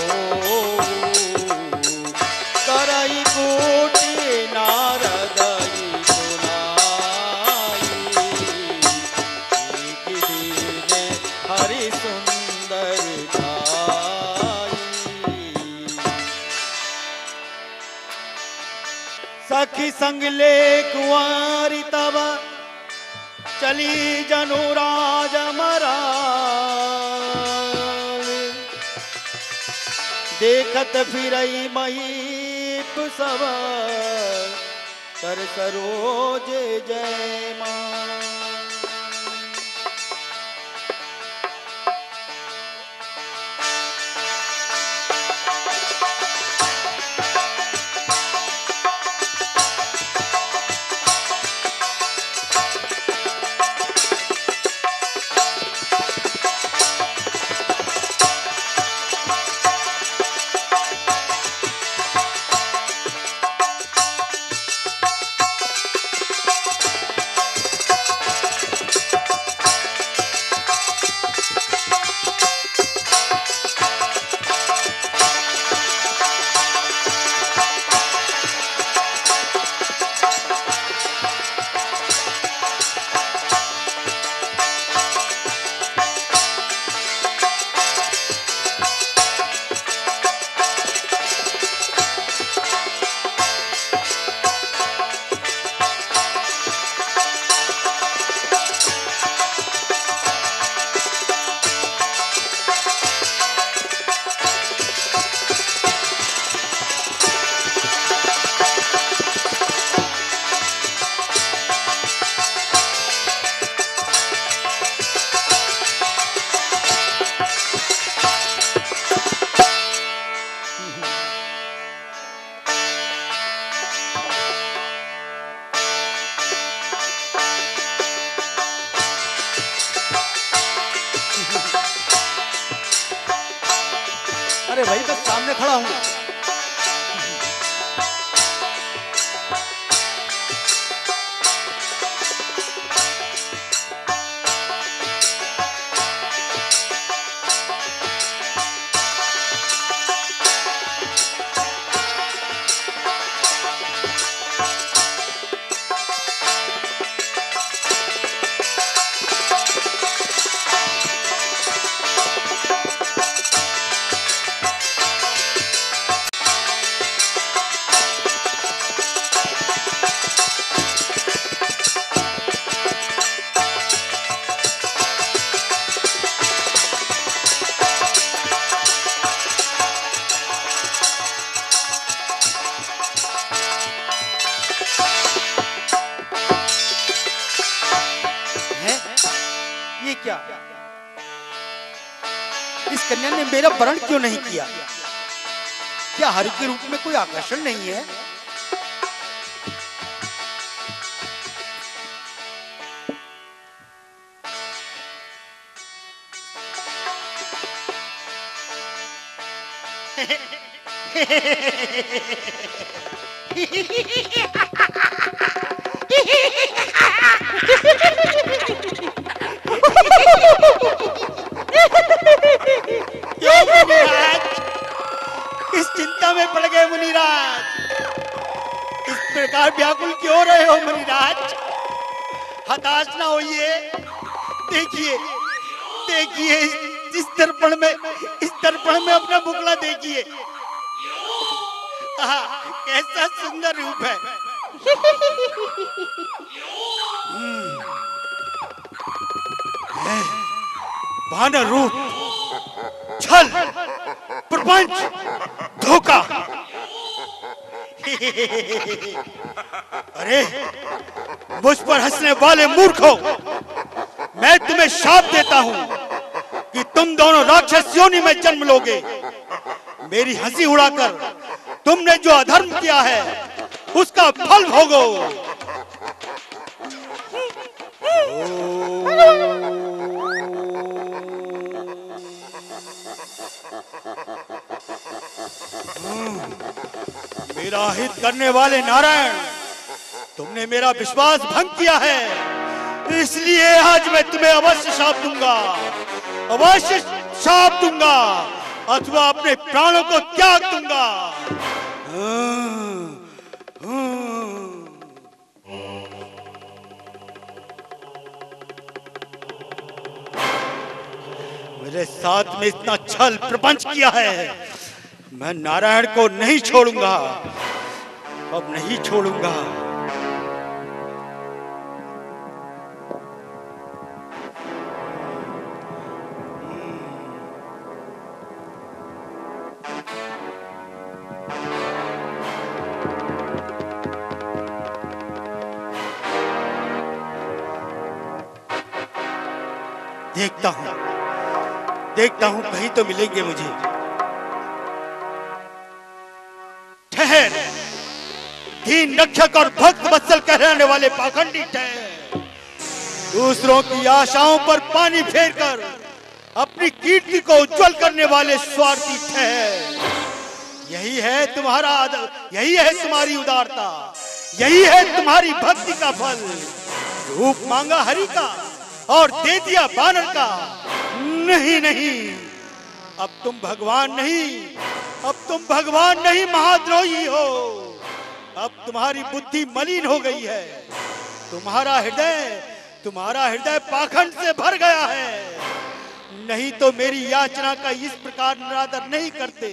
करई कोटि नारदई सुनाई। दीने हरि सुंदर ठाई। सखी संग ले कुंवारी तब चली जनुराज मरा। देखत फिरई महीप सब कर सरोज जय मां। अरे भाई बस सामने खड़ा हूं। ये क्या? इस कन्या ने मेरा वरण क्यों नहीं किया? क्या हरि के रूप में कोई आकर्षण नहीं है? क्यों मुनिराज? किस चिंता में पड़ गए मुनिराज? इस प्रकार व्याकुल क्यों रहे हो मुनिराज? हताश ना होइए। देखिए देखिए इस दर्पण में अपना मुखड़ा देखिए। कैसा सुंदर रूप है। वानर रूप, छल, प्रपंच, धोखा। अरे मुझ पर हंसने वाले मूर्खों, मैं तुम्हें शाप देता हूं कि तुम दोनों राक्षस योनि में जन्म लोगे। मेरी हंसी उड़ाकर तुमने जो अधर्म किया है उसका फल भोगो। मेरा हित करने वाले नारायण, तुमने मेरा विश्वास भंग किया है, इसलिए आज मैं तुम्हें अवश्य शाप दूंगा, अवश्य शाप दूंगा, अथवा अपने प्राणों को त्याग दूंगा। मेरे साथ में इतना छल प्रपंच किया है, मैं नारायण को नहीं छोड़ूंगा, अब नहीं छोड़ूंगा। देखता हूं कहीं तो मिलेंगे मुझे। ठहर, दीन रक्षक और भक्त वत्सल कहलाने वाले पाखंडी ठहर। दूसरों की आशाओं पर पानी फेरकर अपनी कीर्ति को उज्जवल करने वाले स्वार्थी ठहर। यही है तुम्हारी उदारता, यही है तुम्हारी भक्ति का फल। रूप मांगा हरि का और दे दिया बानर का। नहीं, अब तुम भगवान नहीं महाद्रोही हो। अब तुम्हारी बुद्धि मलिन हो गई है। तुम्हारा हृदय पाखंड से भर गया है। नहीं तो मेरी याचना का इस प्रकार अनादर नहीं करते।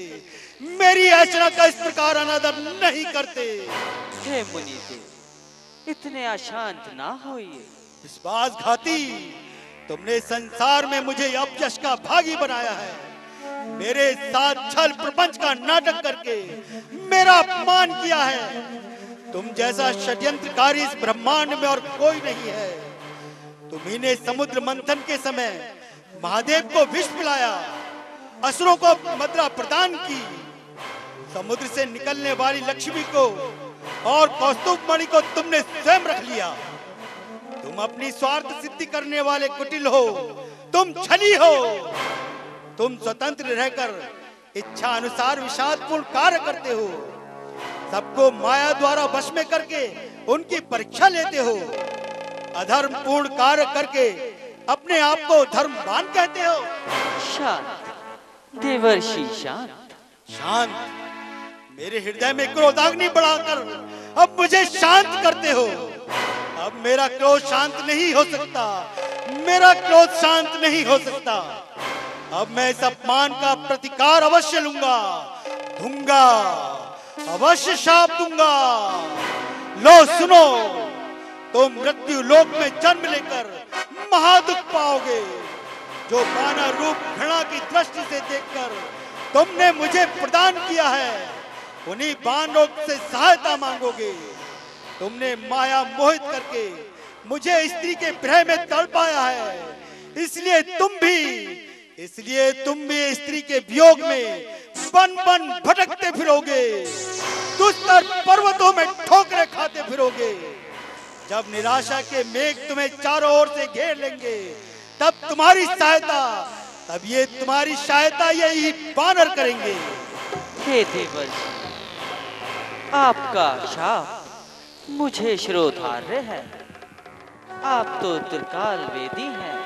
हे मुनि देव, इतने अशांत ना होइए। विश्वासघाती, तुमने संसार में मुझे अपयश का भागी बनाया है। मेरे साथ छल प्रपंच का नाटक करके मेरा अपमान किया है। तुम जैसा षड्यंत्रकारी इस ब्रह्मांड में और कोई नहीं है। तुम्ही ने समुद्र मंथन के समय महादेव को विष पिलाया, असुरों को मदिरा प्रदान की। समुद्र से निकलने वाली लक्ष्मी को और कौस्तुभ मणि को तुमने स्वयं रख लिया। तुम अपनी स्वार्थ सिद्धि करने वाले कुटिल हो, तुम छली हो। तुम स्वतंत्र रहकर इच्छा अनुसार विषादपूर्ण कार्य करते हो। सबको माया द्वारा वश में करके उनकी परीक्षा लेते हो। अधर्म पूर्ण कार्य करके अपने आप को धर्मवान कहते हो। शांत देवर्षि, शांत। मेरे हृदय में क्रोधाग्नि बढ़ाकर अब मुझे शांत करते हो। अब मेरा क्रोध शांत नहीं हो सकता। अब मैं इस अपमान का प्रतिकार अवश्य दूंगा, अवश्य शाप दूंगा। लो सुनो, तुम मृत्यु लोक में जन्म लेकर महादुख पाओगे। जो बानर रूप घृणा की दृष्टि से देखकर तुमने मुझे प्रदान किया है, उन्हीं बानरों से सहायता मांगोगे। तुमने माया मोहित करके मुझे स्त्री के भ्रय में तड़पाया है। इसलिए तुम भी स्त्री के वियोग में बन भटकते फिरोगे। दुस्तर पर्वतों में ठोकरें खाते फिरोगे। जब निराशा के मेघ तुम्हें चारों ओर से घेर लेंगे, तब तुम्हारी सहायता यही बानर करेंगे। हे देवर्षि, आपका शाप मुझे श्रोधार्य है। आप तो त्रिकाल वेदी हैं,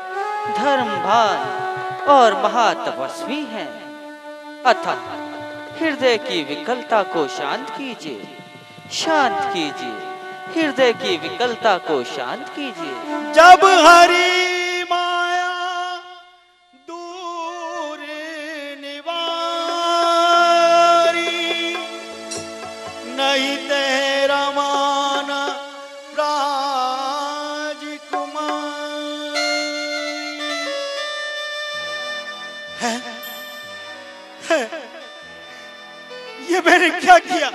धर्मभान और महातपस्वी हैं। अतः हृदय की विकलता को शांत कीजिए। हृदय की विकलता को शांत कीजिए। जब हरि माया दूर निवारी, नहीं तेरा माना ये मैंने क्या किया?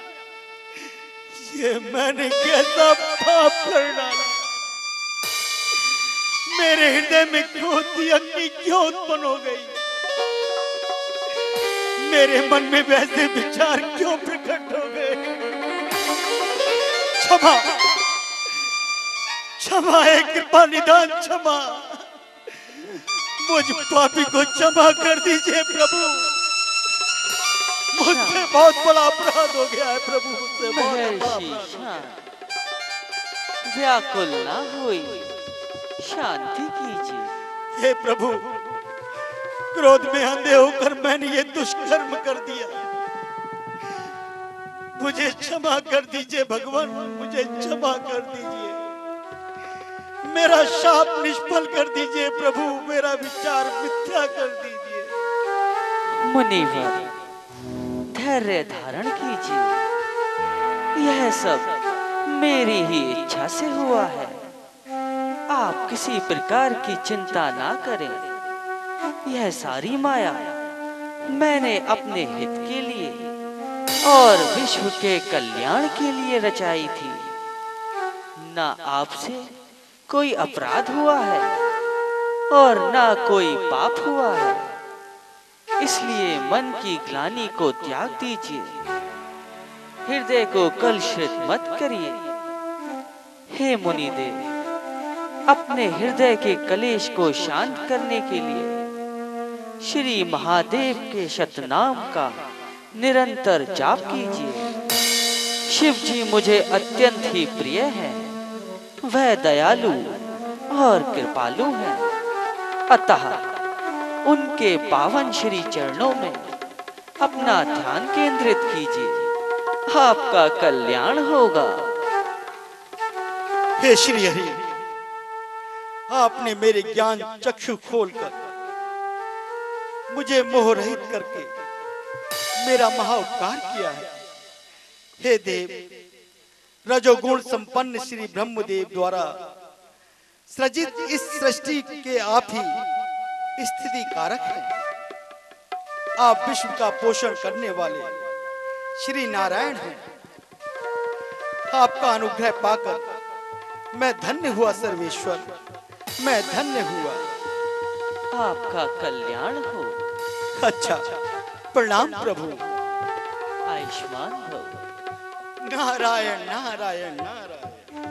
ये मैंने कैसा पाप कर डाला? मेरे हृदय में क्रोध की अग्नि क्यों उत्पन्न हो गई? मेरे मन में वैसे विचार क्यों प्रकट हो गए? क्षमा, क्षमा है कृपा निदान क्षमा। मुझ पापी को क्षमा कर दीजिए प्रभु। मुझसे बहुत बड़ा अपराध हो गया है प्रभु, मुझसे बहुत बड़ा अपराध। व्याकुल ना होइए, शांति कीजिए। हे प्रभु, क्रोध में अंधे होकर मैंने ये दुष्कर्म कर दिया। मुझे क्षमा कर दीजिए भगवान, मुझे क्षमा कर दीजिए। मेरा शाप निष्फल कर दीजिए प्रभु, मेरा विचार मिथ्या कर दीजिए। मुनिवर, धैर्य धारण कीजिए। यह सब मेरी ही इच्छा से हुआ है। आप किसी प्रकार की चिंता ना करें। यह सारी माया मैंने अपने हित के लिए और विश्व के कल्याण के लिए रचाई थी। ना आपसे कोई अपराध हुआ है और ना कोई पाप हुआ है, इसलिए मन की ग्लानि को त्याग दीजिए, हृदय को कलुषित मत करिए। हे मुनिदेव, अपने हृदय के कलेश को शांत करने के लिए श्री महादेव के शतनाम का निरंतर जाप कीजिए। शिव जी मुझे अत्यंत ही प्रिय हैं, वह दयालु और कृपालु हैं, अतः उनके पावन श्री चरणों में अपना ध्यान केंद्रित कीजिए, आपका कल्याण होगा। हे श्री हरि, आपने मेरे ज्ञान चक्षु खोलकर मुझे मोह रहित करके मेरा महाउपकार किया है। हे देव, रजोगुण संपन्न श्री ब्रह्मदेव द्वारा सृजित इस सृष्टि के आप ही स्थिति कारक हैं। आप विश्व का पोषण करने वाले श्री नारायण हैं। आपका अनुग्रह पाकर मैं धन्य हुआ सर्वेश्वर, मैं धन्य हुआ। आपका कल्याण हो। अच्छा, प्रणाम प्रभु। आयुष्मान भव। नारायण नारायण नारायण।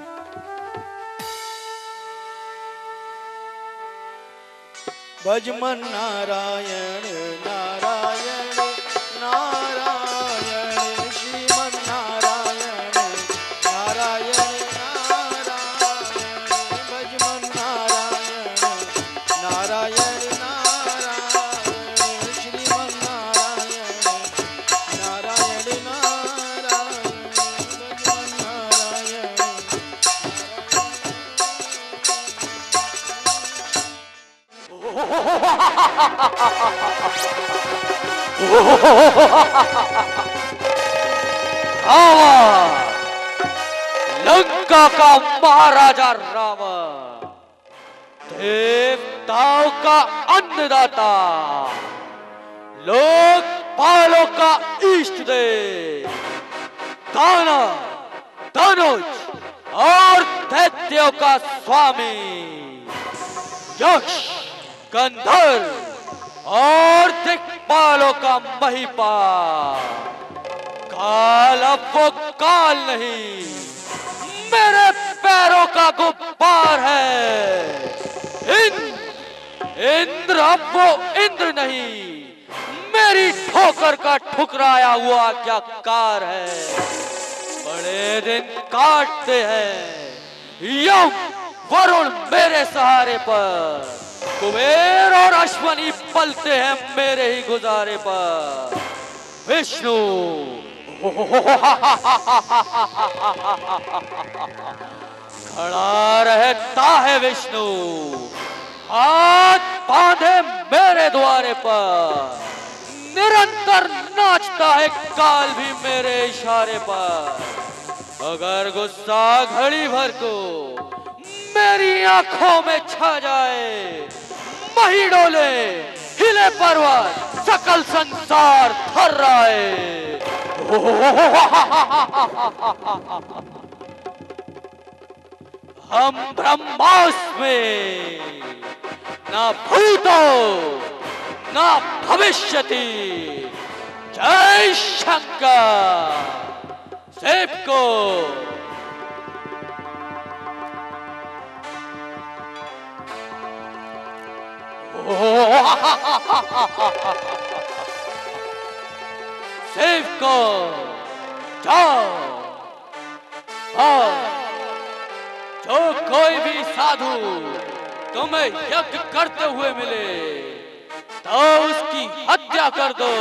भजमन नारायण नारायण नारायण, श्रीमन नारायण नारायण नारायण, भजमन नारायण नारायण नारायण, श्रीमन नारायण नारायण नारायण, भजमन नारायण। लंका का महाराजा रावण, देवताओं का अन्नदाता, लोकपालों का इष्ट देव, दानव, धनुष और दैत्यों का स्वामी, यक्ष, गंधर्व और दिक्पालों का महिपाल, काल अब वो काल नहीं, मेरे पैरों का गुब्बार है। इंद्र अब वो इंद्र नहीं, मेरी ठोकर का ठुकराया हुआ आज्ञाकार है। बड़े दिन काटते हैं, यम वरुण मेरे सहारे पर, कुबेर और अश्वनी पलते हैं मेरे ही गुजारे पर। विष्णु खड़ा रहता है विष्णु, हाथ बांधे मेरे द्वारे पर, निरंतर नाचता है काल भी मेरे इशारे पर। अगर गुस्सा घड़ी भर को मेरी आंखों में छा जाए, मही डोले, हिले पर्वत, सकल संसार थर्राए। हम ब्रह्मास्त्र में ना भूतो ना भविष्यति। जय शंकर। शिव को शिव को जाओ, और जो कोई भी साधु तुम्हें यज्ञ करते हुए मिले तो उसकी हत्या कर दो।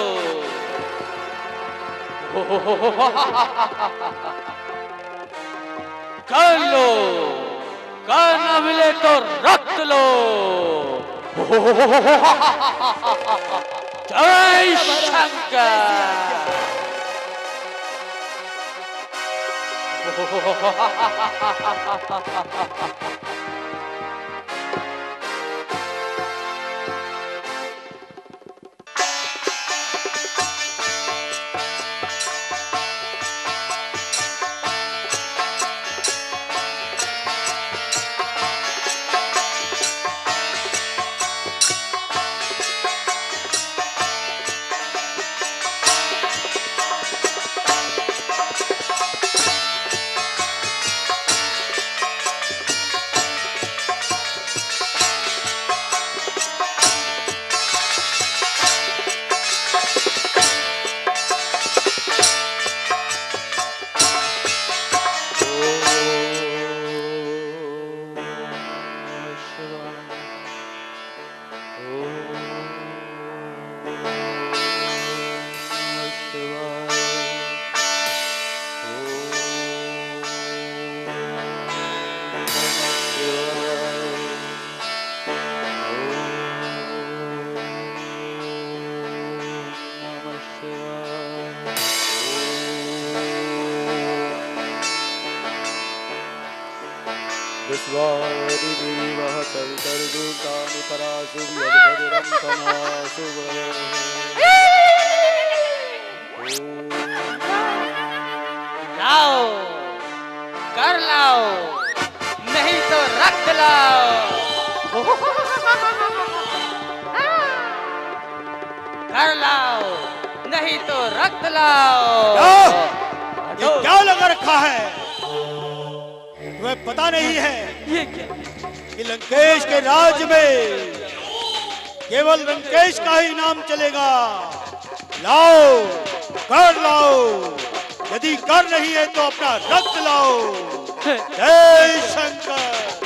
कर लो, कर न मिले तो रक्त लो। जय शंकर। स्वादिदेवः सवितर्दूतानि परासु यद्भद्रं तमासु लाओ, कर लाओ, नहीं तो रक्त लाओ। कर लाओ, नहीं तो रक्त लाओ। ये क्या लगा रखा है? तुम्हें पता नहीं है ये क्या? कि लंकेश के राज में केवल लंकेश का ही नाम चलेगा। लाओ, कर लाओ, यदि कर नहीं है तो अपना रक्त लाओ। जय शंकर।